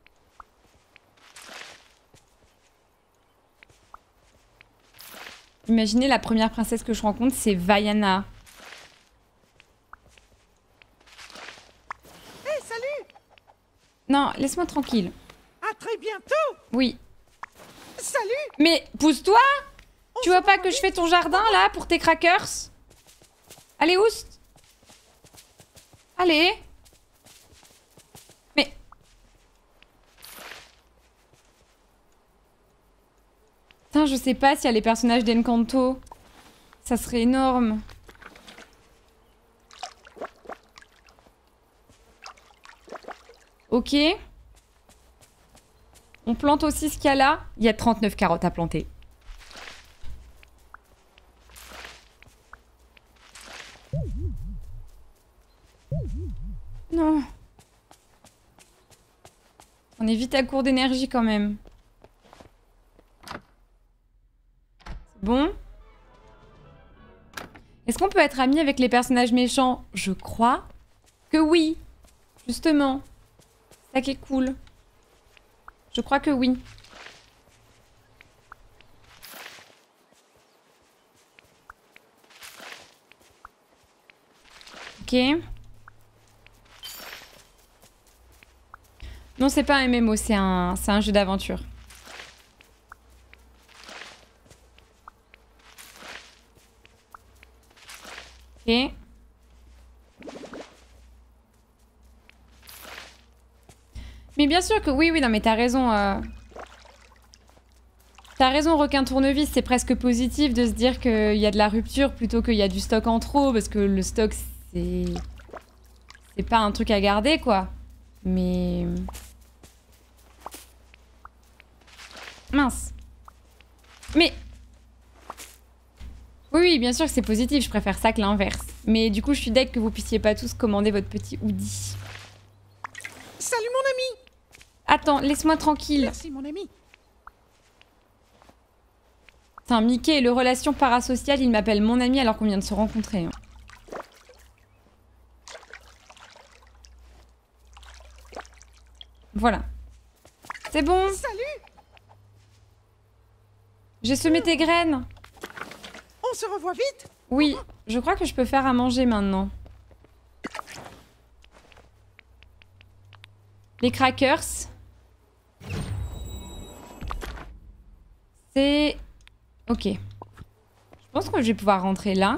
Imaginez la première princesse que je rencontre, c'est Vaiana. Hé, salut. Non, laisse-moi tranquille. À très bientôt. Oui. Salut. Mais pousse-toi! Tu vois pas que je fais ton jardin, là, pour tes crackers? Allez, oust! Allez! Mais... Putain, je sais pas s'il y a les personnages d'Encanto. Ça serait énorme. Ok. On plante aussi ce qu'il y a là. Il y a 39 carottes à planter. Non. On est vite à court d'énergie quand même. C'est bon. Est-ce qu'on peut être amis avec les personnages méchants? Je crois que oui. Justement. C'est ça qui est cool. Je crois que oui. Ok. Non, c'est pas un MMO, c'est un jeu d'aventure. Ok. Mais bien sûr que oui, non mais t'as raison. T'as raison, requin tournevis, c'est presque positif de se dire qu'il y a de la rupture plutôt qu'il y a du stock en trop, parce que le stock, c'est pas un truc à garder, quoi. Mais... Mince. Mais... Oui, bien sûr que c'est positif, je préfère ça que l'inverse. Mais du coup, je suis deg que vous puissiez pas tous commander votre petit hoodie. Salut mon ami. Attends, laisse-moi tranquille. Merci mon ami. Putain, Mickey et le relation parasociale, il m'appelle mon ami alors qu'on vient de se rencontrer. Hein. Voilà. C'est bon. Salut. J'ai semé tes graines. On se revoit vite. Oui, je crois que je peux faire à manger maintenant. Les crackers. C'est... Ok. Je pense que je vais pouvoir rentrer là.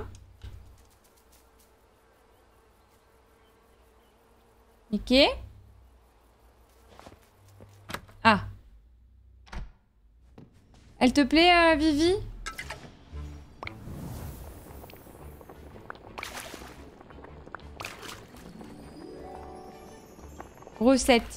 Ok. Ah. Elle te plaît, Vivi ? Recette.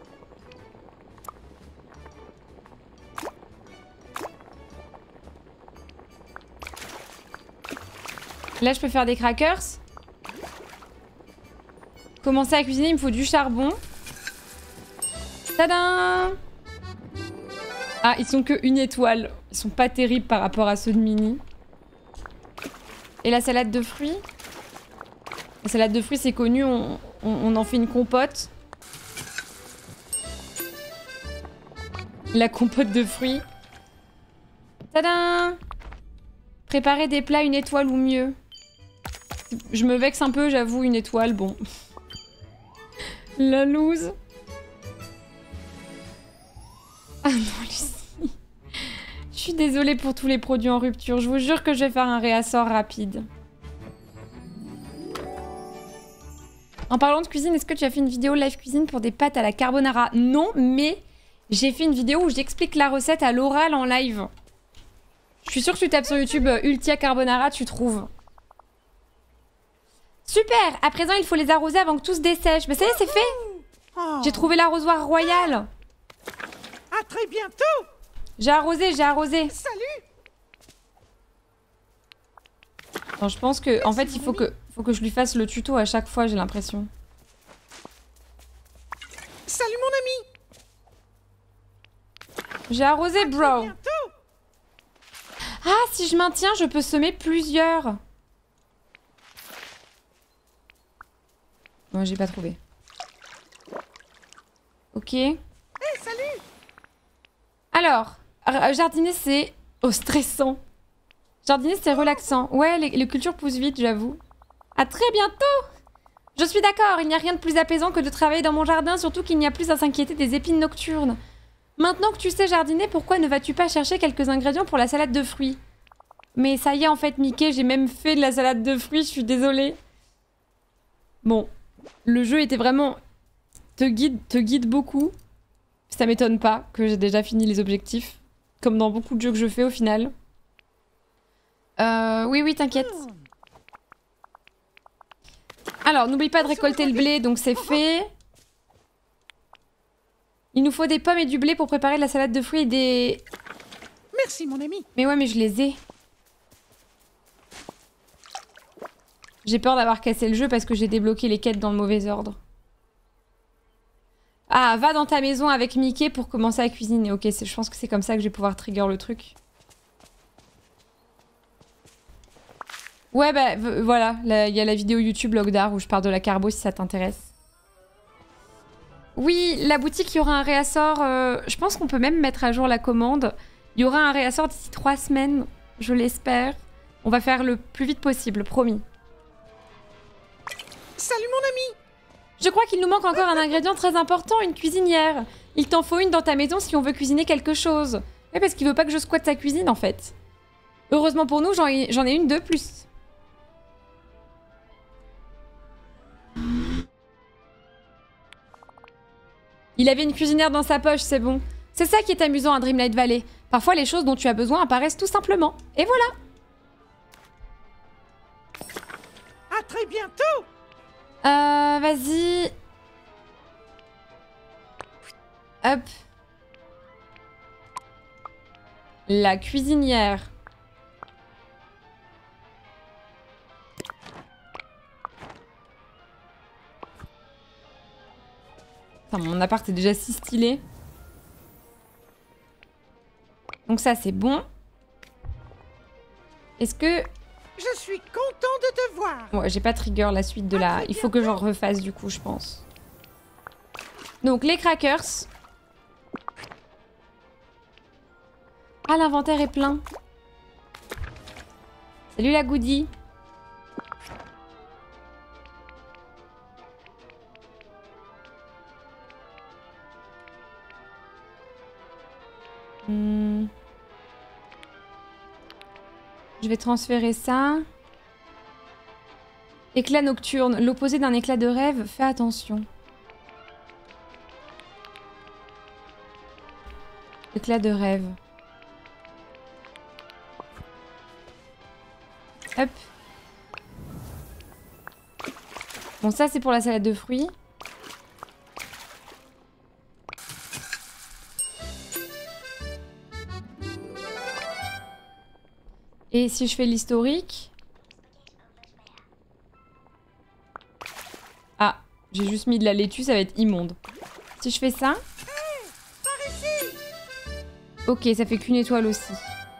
Là, je peux faire des crackers. Commencer à cuisiner, il me faut du charbon. Tadam! Ah, ils sont que une étoile. Ils sont pas terribles par rapport à ceux de Mini. Et la salade de fruits? La salade de fruits, c'est connu, on en fait une compote. La compote de fruits. Tadam! Préparer des plats une étoile ou mieux. Je me vexe un peu, j'avoue, une étoile, bon. La loose. Ah non, Lucie. Je suis désolée pour tous les produits en rupture. Je vous jure que je vais faire un réassort rapide. En parlant de cuisine, est-ce que tu as fait une vidéo live cuisine pour des pâtes à la carbonara? Non, mais j'ai fait une vidéo où j'explique la recette à l'oral en live. Je suis sûre que tu tapes sur YouTube Ultia Carbonara, tu trouves. Super! À présent, il faut les arroser avant que tout se dessèche. Mais ça y est, c'est fait! Oh. J'ai trouvé l'arrosoir royal. À très bientôt. J'ai arrosé, j'ai arrosé. Salut. Non, je pense que, en fait, il faut que je lui fasse le tuto à chaque fois, j'ai l'impression. Salut mon ami. J'ai arrosé, bro. À bientôt. Ah, si je maintiens, je peux semer plusieurs. Bon, j'ai pas trouvé. Ok. Hey, salut. Alors, jardiner, c'est... Oh, stressant. Jardiner, c'est relaxant. Ouais, les cultures poussent vite, j'avoue. À très bientôt. Je suis d'accord, il n'y a rien de plus apaisant que de travailler dans mon jardin, surtout qu'il n'y a plus à s'inquiéter des épines nocturnes. Maintenant que tu sais jardiner, pourquoi ne vas-tu pas chercher quelques ingrédients pour la salade de fruits? Mais ça y est, en fait, Mickey, j'ai même fait de la salade de fruits, je suis désolée. Bon, le jeu était vraiment... te guide beaucoup. Ça m'étonne pas que j'ai déjà fini les objectifs. Comme dans beaucoup de jeux que je fais, au final. Oui, t'inquiète. Alors, n'oublie pas de récolter le blé, donc c'est fait. Il nous faut des pommes et du blé pour préparer la salade de fruits et des... Merci mon ami. Mais ouais, mais je les ai. J'ai peur d'avoir cassé le jeu parce que j'ai débloqué les quêtes dans le mauvais ordre. Ah, va dans ta maison avec Mickey pour commencer à cuisiner. Ok, je pense que c'est comme ça que je vais pouvoir trigger le truc. Ouais, bah voilà, il y a la vidéo YouTube Logdar où je parle de la carbo si ça t'intéresse. Oui, la boutique, il y aura un réassort. Je pense qu'on peut même mettre à jour la commande. Il y aura un réassort d'ici 3 semaines, je l'espère. On va faire le plus vite possible, promis. Salut mon ami. Je crois qu'il nous manque encore un ingrédient très important, une cuisinière. Il t'en faut une dans ta maison si on veut cuisiner quelque chose. Oui, parce qu'il veut pas que je squatte sa cuisine, en fait. Heureusement pour nous, j'en ai une de plus. Il avait une cuisinière dans sa poche, c'est bon. C'est ça qui est amusant à Dreamlight Valley. Parfois, les choses dont tu as besoin apparaissent tout simplement. Et voilà. À très bientôt. Vas-y. Hop. La cuisinière. Enfin, mon appart est déjà si stylé. Donc ça, c'est bon. Est-ce que... Je suis content de te voir. Ouais, j'ai pas trigger la suite de la... Il faut que j'en refasse du coup, je pense. Donc, les crackers. Ah, l'inventaire est plein. Salut la goodie. Je vais transférer ça. Éclat nocturne. L'opposé d'un éclat de rêve. Fais attention. Éclat de rêve. Hop. Bon, ça c'est pour la salade de fruits. Et si je fais l'historique... Ah, j'ai juste mis de la laitue, ça va être immonde. Si je fais ça... Ok, ça fait qu'une étoile aussi.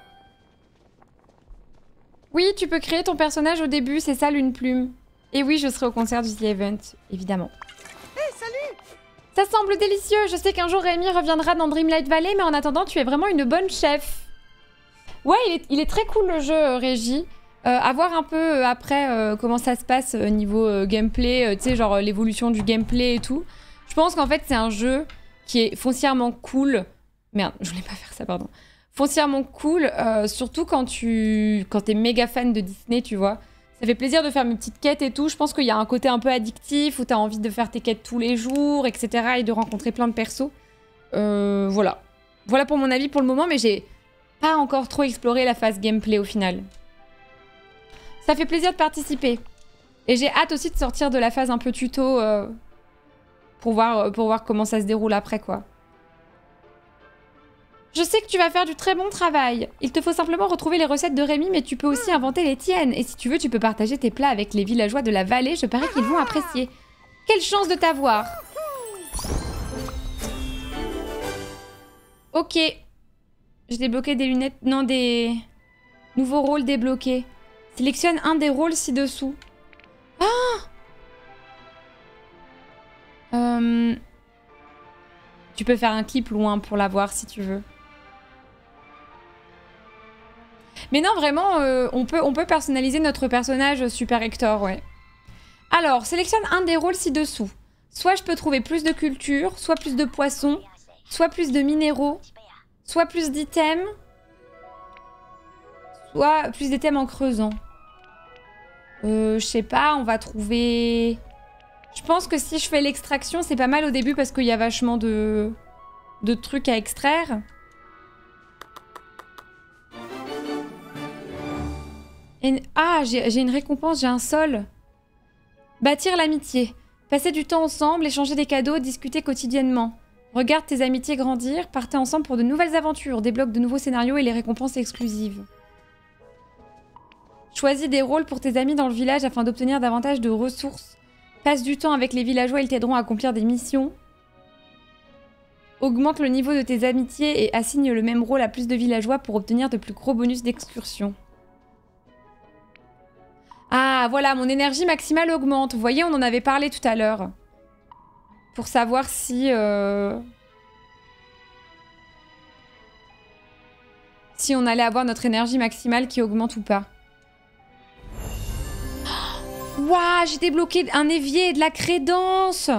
Oui, tu peux créer ton personnage au début, c'est ça l'une plume. Et oui, je serai au concert du The Event, évidemment. Hey, salut! Ça semble délicieux, je sais qu'un jour Rémi reviendra dans Dreamlight Valley, mais en attendant, tu es vraiment une bonne chef. Ouais, il est très cool le jeu, Régie. À voir un peu après comment ça se passe niveau gameplay, tu sais, genre l'évolution du gameplay et tout. Je pense qu'en fait, c'est un jeu qui est foncièrement cool. Merde, je voulais pas faire ça, pardon. Foncièrement cool, surtout quand t'es méga fan de Disney, tu vois. Ça fait plaisir de faire mes petites quêtes et tout. Je pense qu'il y a un côté un peu addictif où t'as envie de faire tes quêtes tous les jours, etc. et de rencontrer plein de persos. Voilà. Voilà pour mon avis pour le moment, mais j'ai pas encore trop exploré la phase gameplay au final. Ça fait plaisir de participer. Et j'ai hâte aussi de sortir de la phase un peu tuto pour voir comment ça se déroule après, quoi. Je sais que tu vas faire du très bon travail. Il te faut simplement retrouver les recettes de Rémi, mais tu peux aussi inventer les tiennes. Et si tu veux, tu peux partager tes plats avec les villageois de la vallée. Je parie qu'ils vont apprécier. Quelle chance de t'avoir. Ok. J'ai débloqué des lunettes... Non, des... Nouveaux rôles débloqués. Sélectionne un des rôles ci-dessous. Ah! Tu peux faire un clip loin pour la voir si tu veux. Mais non, vraiment, on peut personnaliser notre personnage Super Hector, ouais. Alors, sélectionne un des rôles ci-dessous. Soit je peux trouver plus de culture, soit plus de poissons, soit plus de minéraux, soit plus d'items, soit plus d'items en creusant. Je sais pas, on va trouver... Je pense que si je fais l'extraction, c'est pas mal au début parce qu'il y a vachement de trucs à extraire. Et... Ah, j'ai une récompense, j'ai un sol. Bâtir l'amitié. Passer du temps ensemble, échanger des cadeaux, discuter quotidiennement. Regarde tes amitiés grandir, partez ensemble pour de nouvelles aventures, débloque de nouveaux scénarios et les récompenses exclusives. Choisis des rôles pour tes amis dans le village afin d'obtenir davantage de ressources. Passe du temps avec les villageois, ils t'aideront à accomplir des missions. Augmente le niveau de tes amitiés et assigne le même rôle à plus de villageois pour obtenir de plus gros bonus d'excursion. Ah, voilà, mon énergie maximale augmente. Vous voyez, on en avait parlé tout à l'heure. Pour savoir si... si on allait avoir notre énergie maximale qui augmente ou pas. Waouh, j'ai débloqué un évier et de la crédence.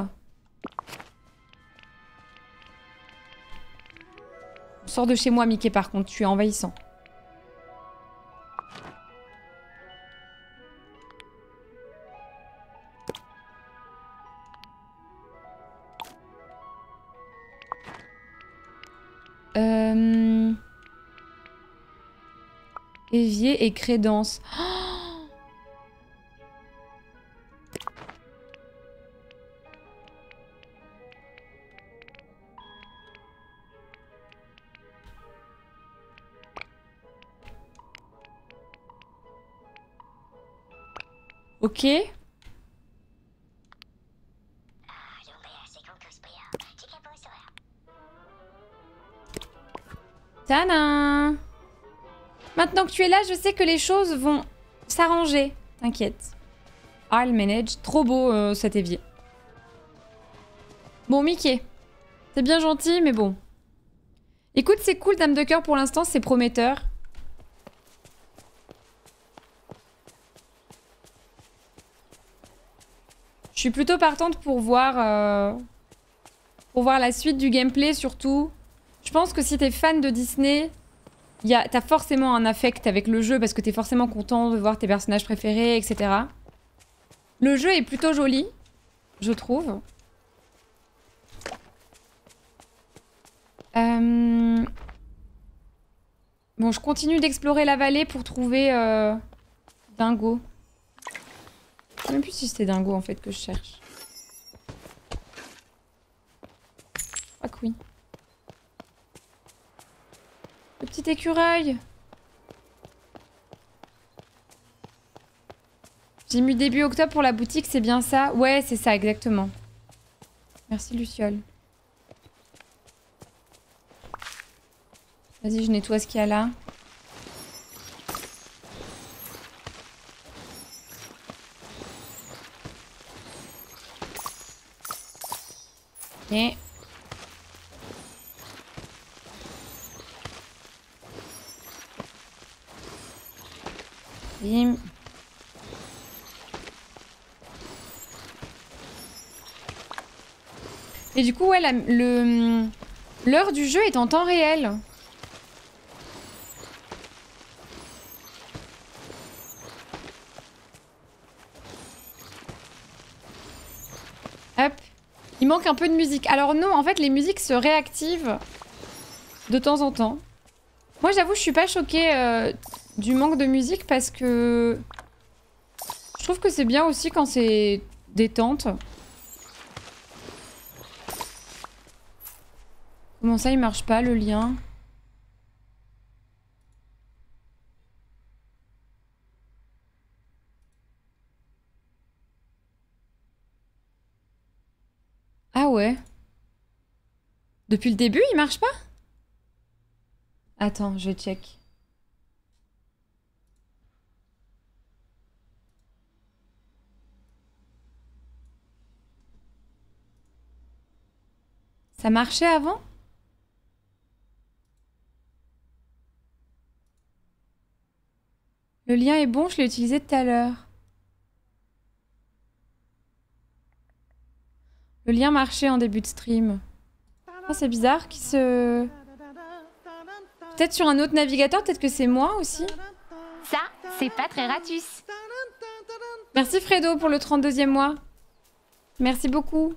Sors de chez moi, Mickey, par contre. Tu es envahissant. Évier et crédence. Oh, ok. Tadam! Maintenant que tu es là, je sais que les choses vont s'arranger. T'inquiète. I'll manage. Trop beau cet évier. Bon, Mickey. C'est bien gentil, mais bon. Écoute, c'est cool, Dame de Cœur, pour l'instant, c'est prometteur. Je suis plutôt partante pour voir la suite du gameplay, surtout. Je pense que si t'es fan de Disney, t'as forcément un affect avec le jeu parce que t'es forcément content de voir tes personnages préférés, etc. Le jeu est plutôt joli, je trouve. Bon, je continue d'explorer la vallée pour trouver Dingo. Je sais même plus si c'était Dingo en fait que je cherche. Ah que oui. Le petit écureuil. J'ai mis début octobre pour la boutique, c'est bien ça? Ouais, c'est ça, exactement. Merci, Luciole. Vas-y, je nettoie ce qu'il y a là. Ok. Bim. Et du coup, ouais, l'heure du jeu est en temps réel. Hop. Il manque un peu de musique. Alors non, en fait, les musiques se réactivent de temps en temps. Moi, j'avoue, je suis pas choquée du manque de musique parce que je trouve que c'est bien aussi quand c'est détente. Comment ça, il marche pas, le lien? Ah ouais. Depuis le début, il marche pas? Attends, je check. Ça marchait avant? Le lien est bon, je l'ai utilisé tout à l'heure. Le lien marchait en début de stream. Oh, c'est bizarre qu'il se... Peut-être sur un autre navigateur, peut-être que c'est moi aussi. Ça, c'est pas très ratus. Merci Fredo pour le 32e mois. Merci beaucoup.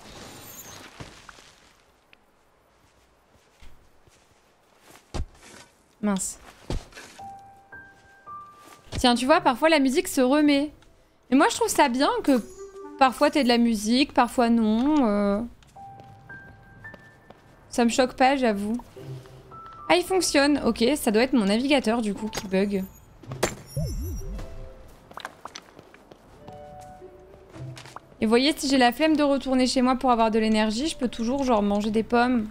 Mince. Tiens, tu vois, parfois la musique se remet. Mais moi, je trouve ça bien que parfois t'aies de la musique, parfois non. Ça me choque pas, j'avoue. Ah, il fonctionne. Ok, ça doit être mon navigateur, du coup, qui bug. Et vous voyez, si j'ai la flemme de retourner chez moi pour avoir de l'énergie, je peux toujours, genre, manger des pommes.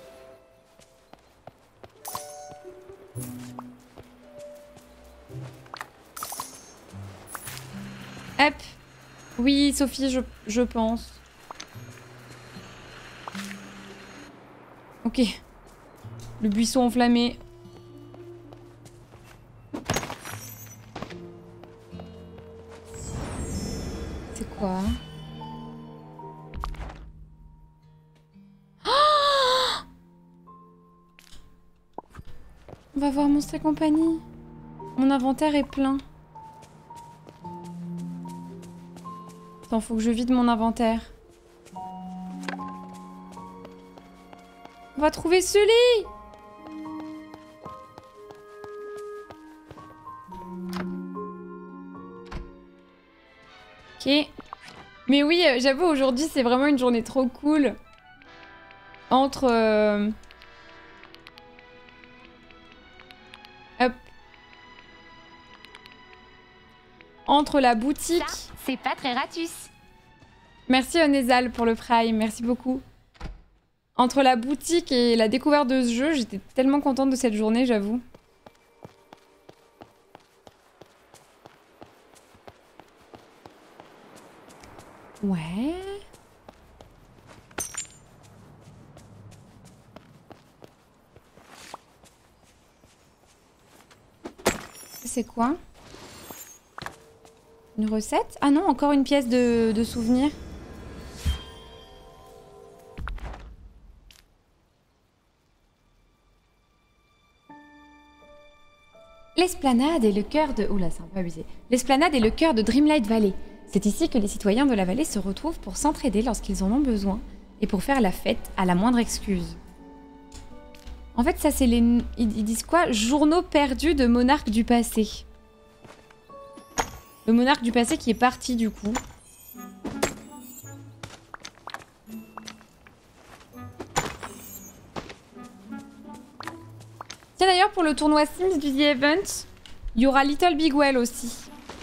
Hop. Oui, Sophie, je pense. Ok. Le buisson enflammé. On va voir Monstres et compagnie. Mon inventaire est plein. Attends, faut que je vide mon inventaire. On va trouver Sully! Ok. Mais oui, j'avoue, aujourd'hui, c'est vraiment une journée trop cool. Entre... Hop. Entre la boutique... Ça, c'est pas très ratus. Merci Onézal pour le prime, merci beaucoup. Entre la boutique et la découverte de ce jeu, j'étais tellement contente de cette journée, j'avoue. Ouais. C'est quoi? Une recette? Ah non, encore une pièce de souvenir. L'esplanade est le cœur de... Oula, c'est un peu abusé. L'esplanade est le cœur de Dreamlight Valley. C'est ici que les citoyens de la vallée se retrouvent pour s'entraider lorsqu'ils en ont besoin et pour faire la fête à la moindre excuse. En fait, ça c'est les... Ils disent quoi? Journaux perdus de monarques du passé. Le monarque du passé qui est parti du coup. Tiens d'ailleurs pour le tournoi Sims du The Event, il y aura Little Big Well aussi.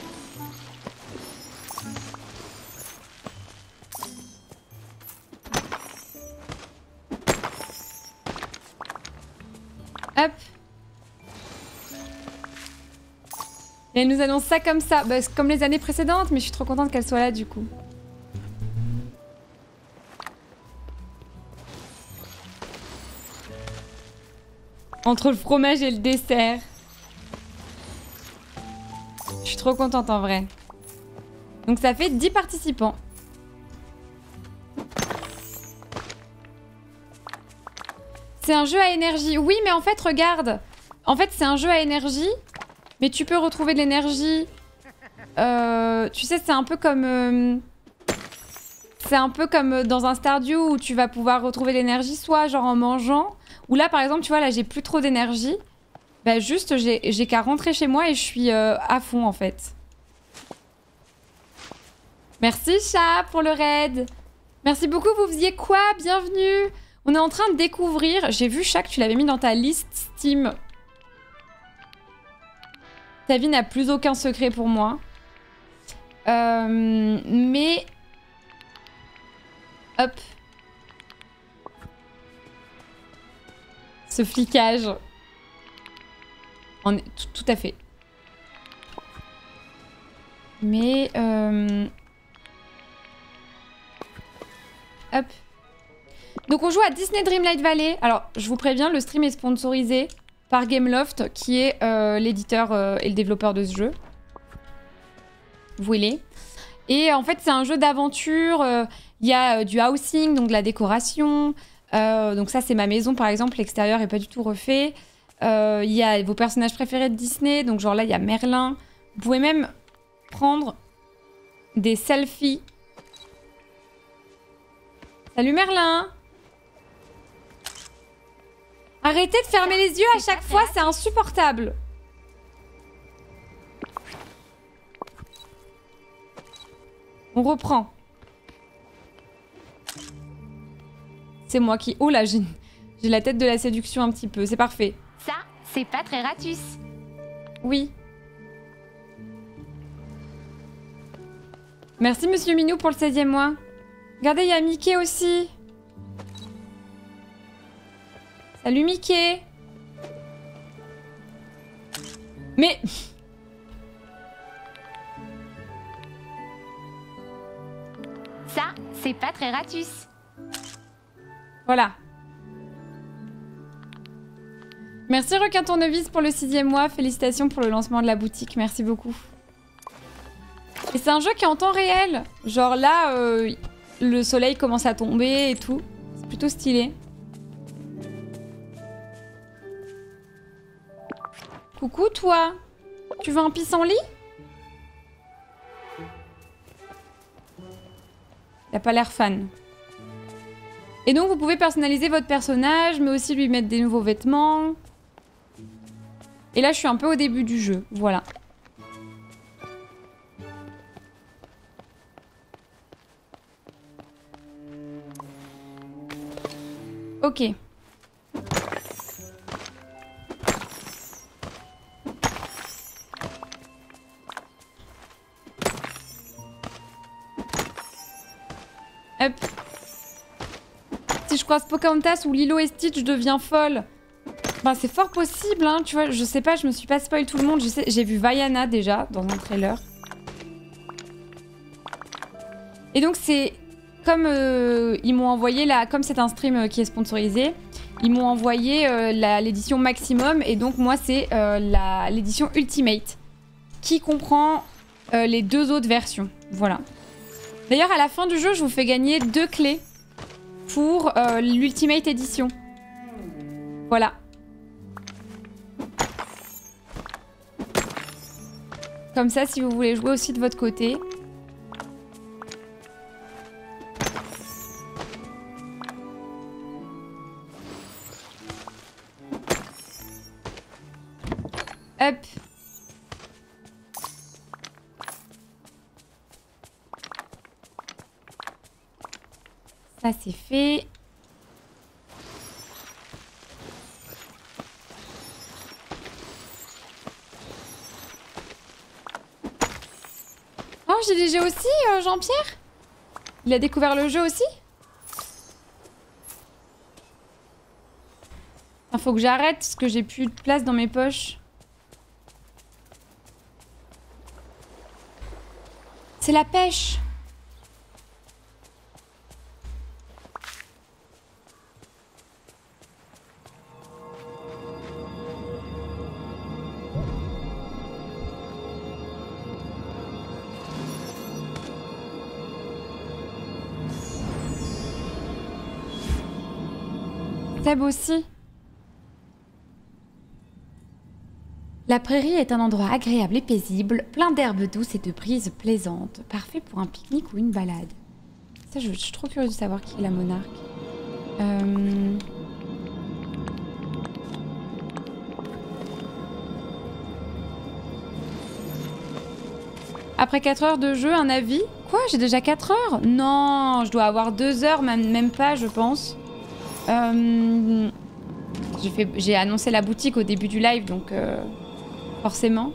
Hop. Et elle nous annonce ça comme ça. Bah, c'est comme les années précédentes, mais je suis trop contente qu'elle soit là du coup. Entre le fromage et le dessert. Je suis trop contente en vrai. Donc ça fait 10 participants. C'est un jeu à énergie. Oui, mais en fait, regarde. En fait, c'est un jeu à énergie. Mais tu peux retrouver de l'énergie. Tu sais, c'est un peu comme... c'est un peu comme dans un Stardew où tu vas pouvoir retrouver de l'énergie soit genre en mangeant. Ou là, par exemple, tu vois, là, j'ai plus trop d'énergie. Bah juste, j'ai qu'à rentrer chez moi et je suis à fond, en fait. Merci, chat, pour le raid. Merci beaucoup, vous faisiez quoi? Bienvenue. On est en train de découvrir... J'ai vu, chat, que tu l'avais mis dans ta liste Steam. Ta vie n'a plus aucun secret pour moi. Mais... Hop. Ce flicage. Tout à fait. Mais... Hop. Donc on joue à Disney Dreamlight Valley. Alors, je vous préviens, le stream est sponsorisé par Gameloft, qui est l'éditeur et le développeur de ce jeu. Voilà. Et en fait, c'est un jeu d'aventure. Il y a du housing, donc de la décoration. Donc ça, c'est ma maison, par exemple. L'extérieur est pas du tout refait. Il y a vos personnages préférés de Disney. Donc genre là, il y a Merlin. Vous pouvez même prendre des selfies. Salut Merlin! Arrêtez de fermer les yeux à chaque fois, c'est insupportable. On reprend. C'est moi qui... Oh là, j'ai la tête de la séduction un petit peu, c'est parfait. Ça, c'est pas très ratus. Oui. Merci Monsieur Minou pour le 16e mois. Regardez, il y a Mickey aussi. Salut Mickey. Mais... Ça, c'est pas très ratus. Voilà. Merci Requin Tournevis pour le 6e mois. Félicitations pour le lancement de la boutique. Merci beaucoup. Et c'est un jeu qui est en temps réel. Genre là, le soleil commence à tomber et tout. C'est plutôt stylé. Coucou toi. Tu veux un pissenlit? Il a pas l'air fan. Et donc vous pouvez personnaliser votre personnage, mais aussi lui mettre des nouveaux vêtements. Et là je suis un peu au début du jeu, voilà. Ok. Hop. Si je croise Pocahontas ou Lilo et Stitch, je deviens folle. Ben c'est fort possible, hein, tu vois, je sais pas, je me suis pas spoil tout le monde, j'ai vu Vaiana déjà dans un trailer. Et donc c'est comme ils m'ont envoyé comme c'est un stream qui est sponsorisé, ils m'ont envoyé l'édition maximum et donc moi c'est l'édition ultimate qui comprend les 2 autres versions, voilà. D'ailleurs à la fin du jeu je vous fais gagner 2 clés pour l'ultimate édition, voilà. Comme ça, si vous voulez jouer aussi de votre côté. Hop. Ça, c'est fait. Oh, j'ai des jeux aussi, Jean-Pierre? Il a découvert le jeu aussi? Il faut que j'arrête parce que j'ai plus de place dans mes poches. C'est la pêche. Seb aussi. La prairie est un endroit agréable et paisible, plein d'herbes douces et de brises plaisantes, parfait pour un pique-nique ou une balade. Ça, je suis trop curieuse de savoir qui est la monarque. Après 4 heures de jeu, un avis? Quoi? J'ai déjà 4 heures? Non, je dois avoir 2 heures, même pas, je pense. J'ai annoncé la boutique au début du live, donc forcément.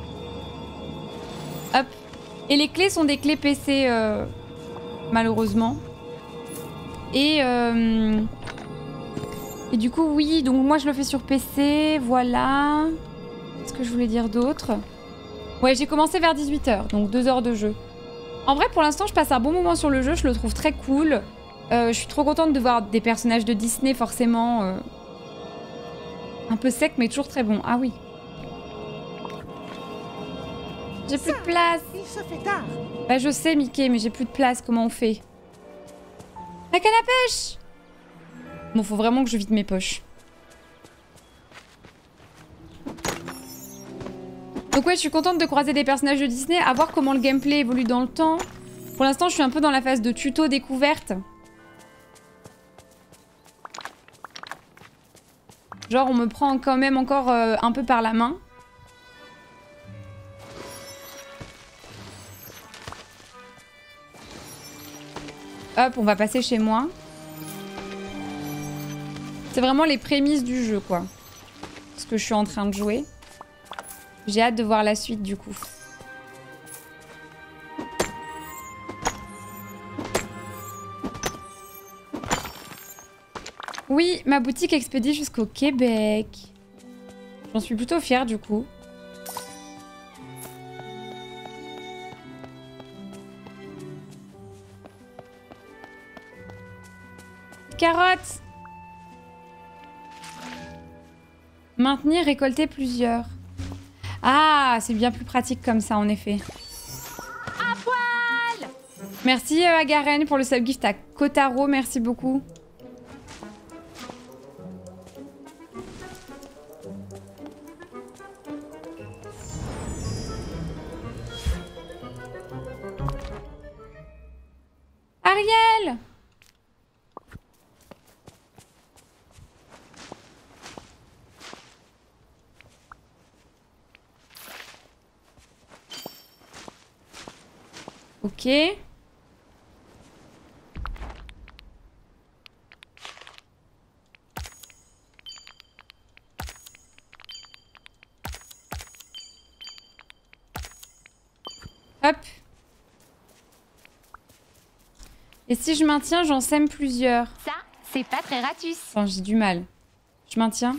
Hop. Et les clés sont des clés PC, malheureusement. Et du coup, oui, donc moi je le fais sur PC, voilà. Qu'est-ce que je voulais dire d'autre? Ouais, j'ai commencé vers 18 h, donc 2 heures de jeu. En vrai, pour l'instant, je passe un bon moment sur le jeu, je le trouve très cool. Je suis trop contente de voir des personnages de Disney, forcément. Un peu sec, mais toujours très bon. Ah oui. J'ai plus de place. Il se fait tard. Bah je sais, Mickey, mais j'ai plus de place. Comment on fait? La canne à pêche! Bon, faut vraiment que je vide mes poches. Donc ouais, je suis contente de croiser des personnages de Disney, à voir comment le gameplay évolue dans le temps. Pour l'instant, je suis un peu dans la phase de tuto découverte. Genre, on me prend quand même encore un peu par la main. Hop, on va passer chez moi. C'est vraiment les prémices du jeu, quoi. Ce que je suis en train de jouer. J'ai hâte de voir la suite, du coup. Oui, ma boutique expédie jusqu'au Québec. J'en suis plutôt fière, du coup. Carottes! Maintenir, récolter plusieurs. Ah, c'est bien plus pratique comme ça, en effet. À poil! Merci Agaren pour le subgift à Kotaro, merci beaucoup. courriel. Ok. Hop. Et si je maintiens, j'en sème plusieurs. Ça, c'est pas très ratus. Enfin, j'ai du mal. Je maintiens.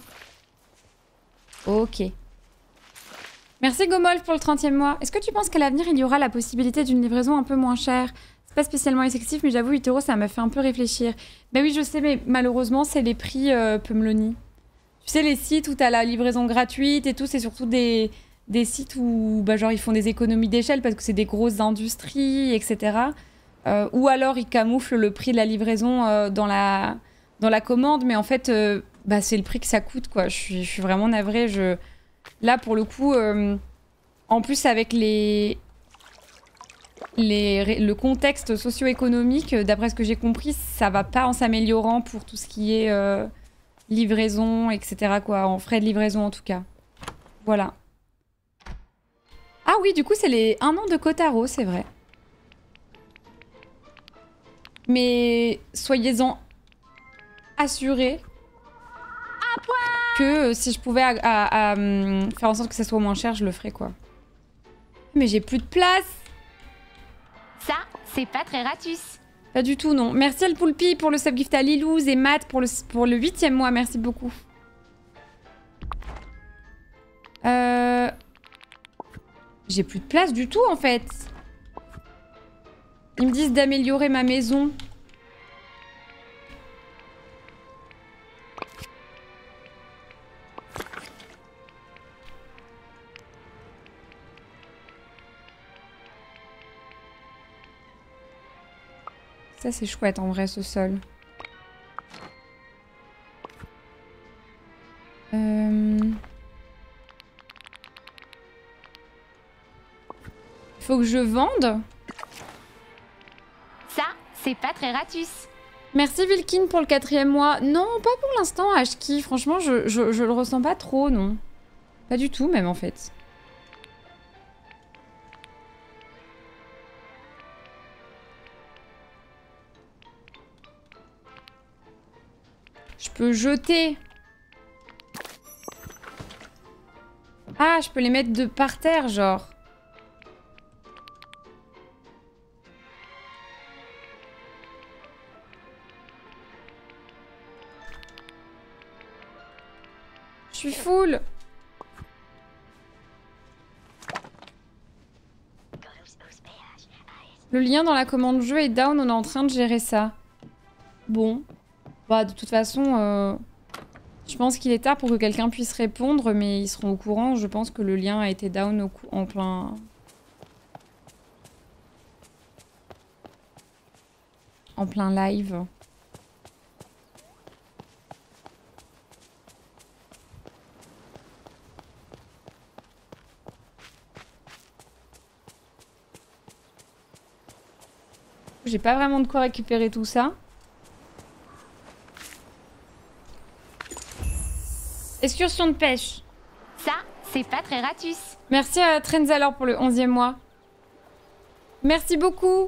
Ok. Merci Gomolf pour le 30e mois. Est-ce que tu penses qu'à l'avenir, il y aura la possibilité d'une livraison un peu moins chère? C'est pas spécialement excessif, mais j'avoue, 8 €, ça m'a fait un peu réfléchir. Ben oui, je sais, mais malheureusement, c'est les prix Pumloni. Tu sais, les sites où t'as la livraison gratuite et tout, c'est surtout des sites où bah, genre, ils font des économies d'échelle parce que c'est des grosses industries, etc. Ou alors, ils camouflent le prix de la livraison dans la commande, mais en fait, bah, c'est le prix que ça coûte, quoi. Je suis vraiment navrée. Là, pour le coup, en plus, avec le contexte socio-économique, d'après ce que j'ai compris, ça va pas en s'améliorant pour tout ce qui est livraison, etc., quoi. En frais de livraison, en tout cas. Voilà. Ah oui, du coup, c'est les 1 an de Kotaro, c'est vrai. Mais soyez-en assurés que si je pouvais faire en sorte que ça soit moins cher, je le ferais, quoi. Mais j'ai plus de place. Ça, c'est pas très ratus. Pas du tout, non. Merci El Poulpi pour le subgift à Lilouz et Matt pour le 8e mois. Merci beaucoup. J'ai plus de place du tout, en fait. Ils me disent d'améliorer ma maison. Ça, c'est chouette, en vrai, ce sol. Faut que je vende. Ça, c'est pas très ratus. Merci Vilkin pour le 4e mois. Non, pas pour l'instant, Ashki. Franchement, je le ressens pas trop, non. Pas du tout, même, en fait. Je peux jeter. Ah, je peux les mettre de par terre, genre. Je suis full. Le lien dans la commande jeu est down, on est en train de gérer ça. Bon. Bah, de toute façon, je pense qu'il est tard pour que quelqu'un puisse répondre, mais ils seront au courant. Je pense que le lien a été down en plein live. J'ai pas vraiment de quoi récupérer tout ça. Excursion de pêche. Ça, c'est pas très ratus. Merci à Trenzalor pour le 11e mois. Merci beaucoup.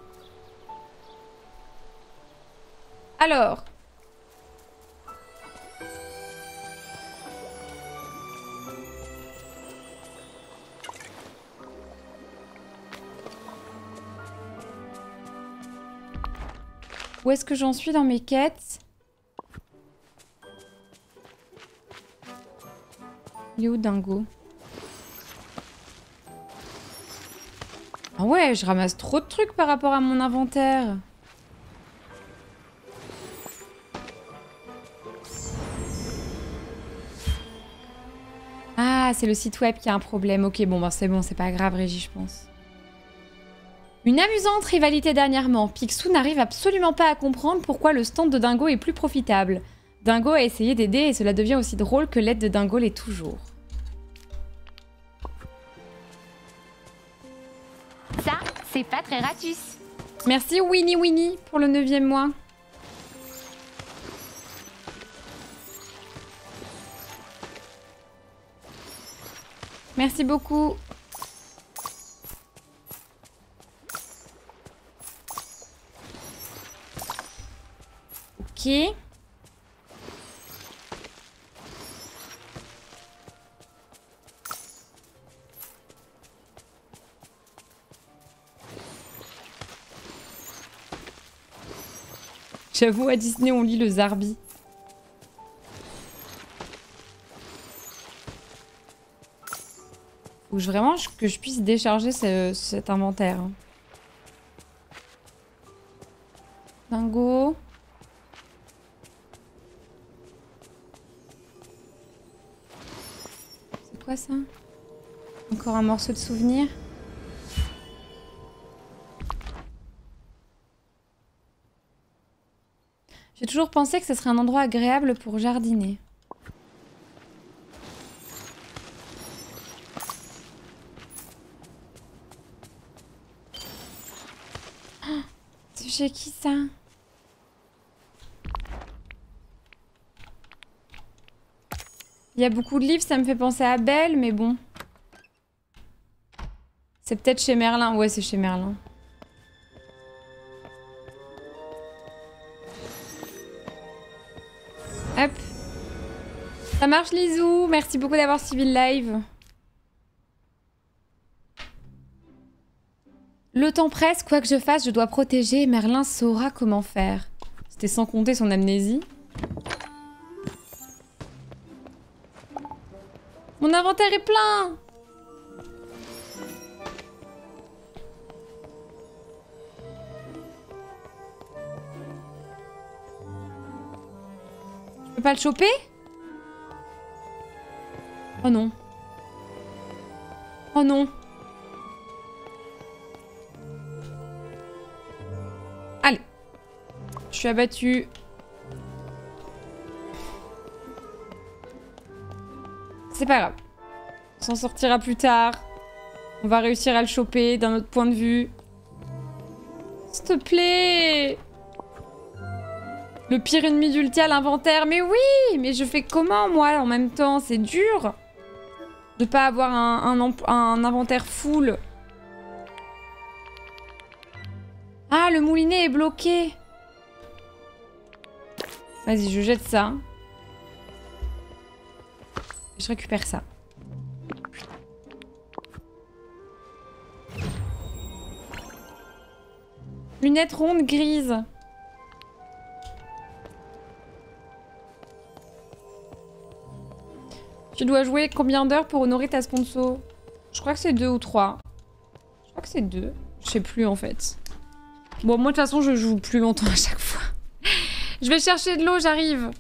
Alors. Où est-ce que j'en suis dans mes quêtes? Il est où Dingo? Ah ouais, je ramasse trop de trucs par rapport à mon inventaire. Ah, c'est le site web qui a un problème. Ok, bon, bah c'est bon, c'est pas grave, Régie, je pense. Une amusante rivalité dernièrement. Picsou n'arrive absolument pas à comprendre pourquoi le stand de Dingo est plus profitable. Dingo a essayé d'aider et cela devient aussi drôle que l'aide de Dingo l'est toujours. Ça, c'est pas très ratus. Merci Winnie Winnie pour le 9e mois. Merci beaucoup. Ok. J'avoue, à Disney, on lit le Zarbi. Faut vraiment que je puisse décharger cet inventaire. Dingo. C'est quoi ça? Encore un morceau de souvenir. J'ai toujours pensé que ce serait un endroit agréable pour jardiner. Oh, c'est chez qui ça? Il y a beaucoup de livres, ça me fait penser à Belle, mais bon. C'est peut-être chez Merlin. Ouais, c'est chez Merlin. Hop. Ça marche, Lizou. Merci beaucoup d'avoir suivi le live. Le temps presse, quoi que je fasse, je dois protéger. Merlin saura comment faire. C'était sans compter son amnésie. Mon inventaire est plein. Je peux pas le choper? Oh non. Oh non. Allez. Je suis abattue. C'est pas grave. On s'en sortira plus tard. On va réussir à le choper d'un autre point de vue. S'il te plaît. Le pire ennemi d'Ultia, l'inventaire. Mais oui, mais je fais comment, moi, en même temps? C'est dur de pas avoir un inventaire full. Ah, le moulinet est bloqué. Vas-y, je jette ça. Je récupère ça. Lunettes rondes grises. Tu dois jouer combien d'heures pour honorer ta sponsor? Je crois que c'est 2 ou 3. Je crois que c'est 2. Je sais plus en fait. Bon, moi de toute façon, je joue plus longtemps à chaque fois. Je vais chercher de l'eau, j'arrive.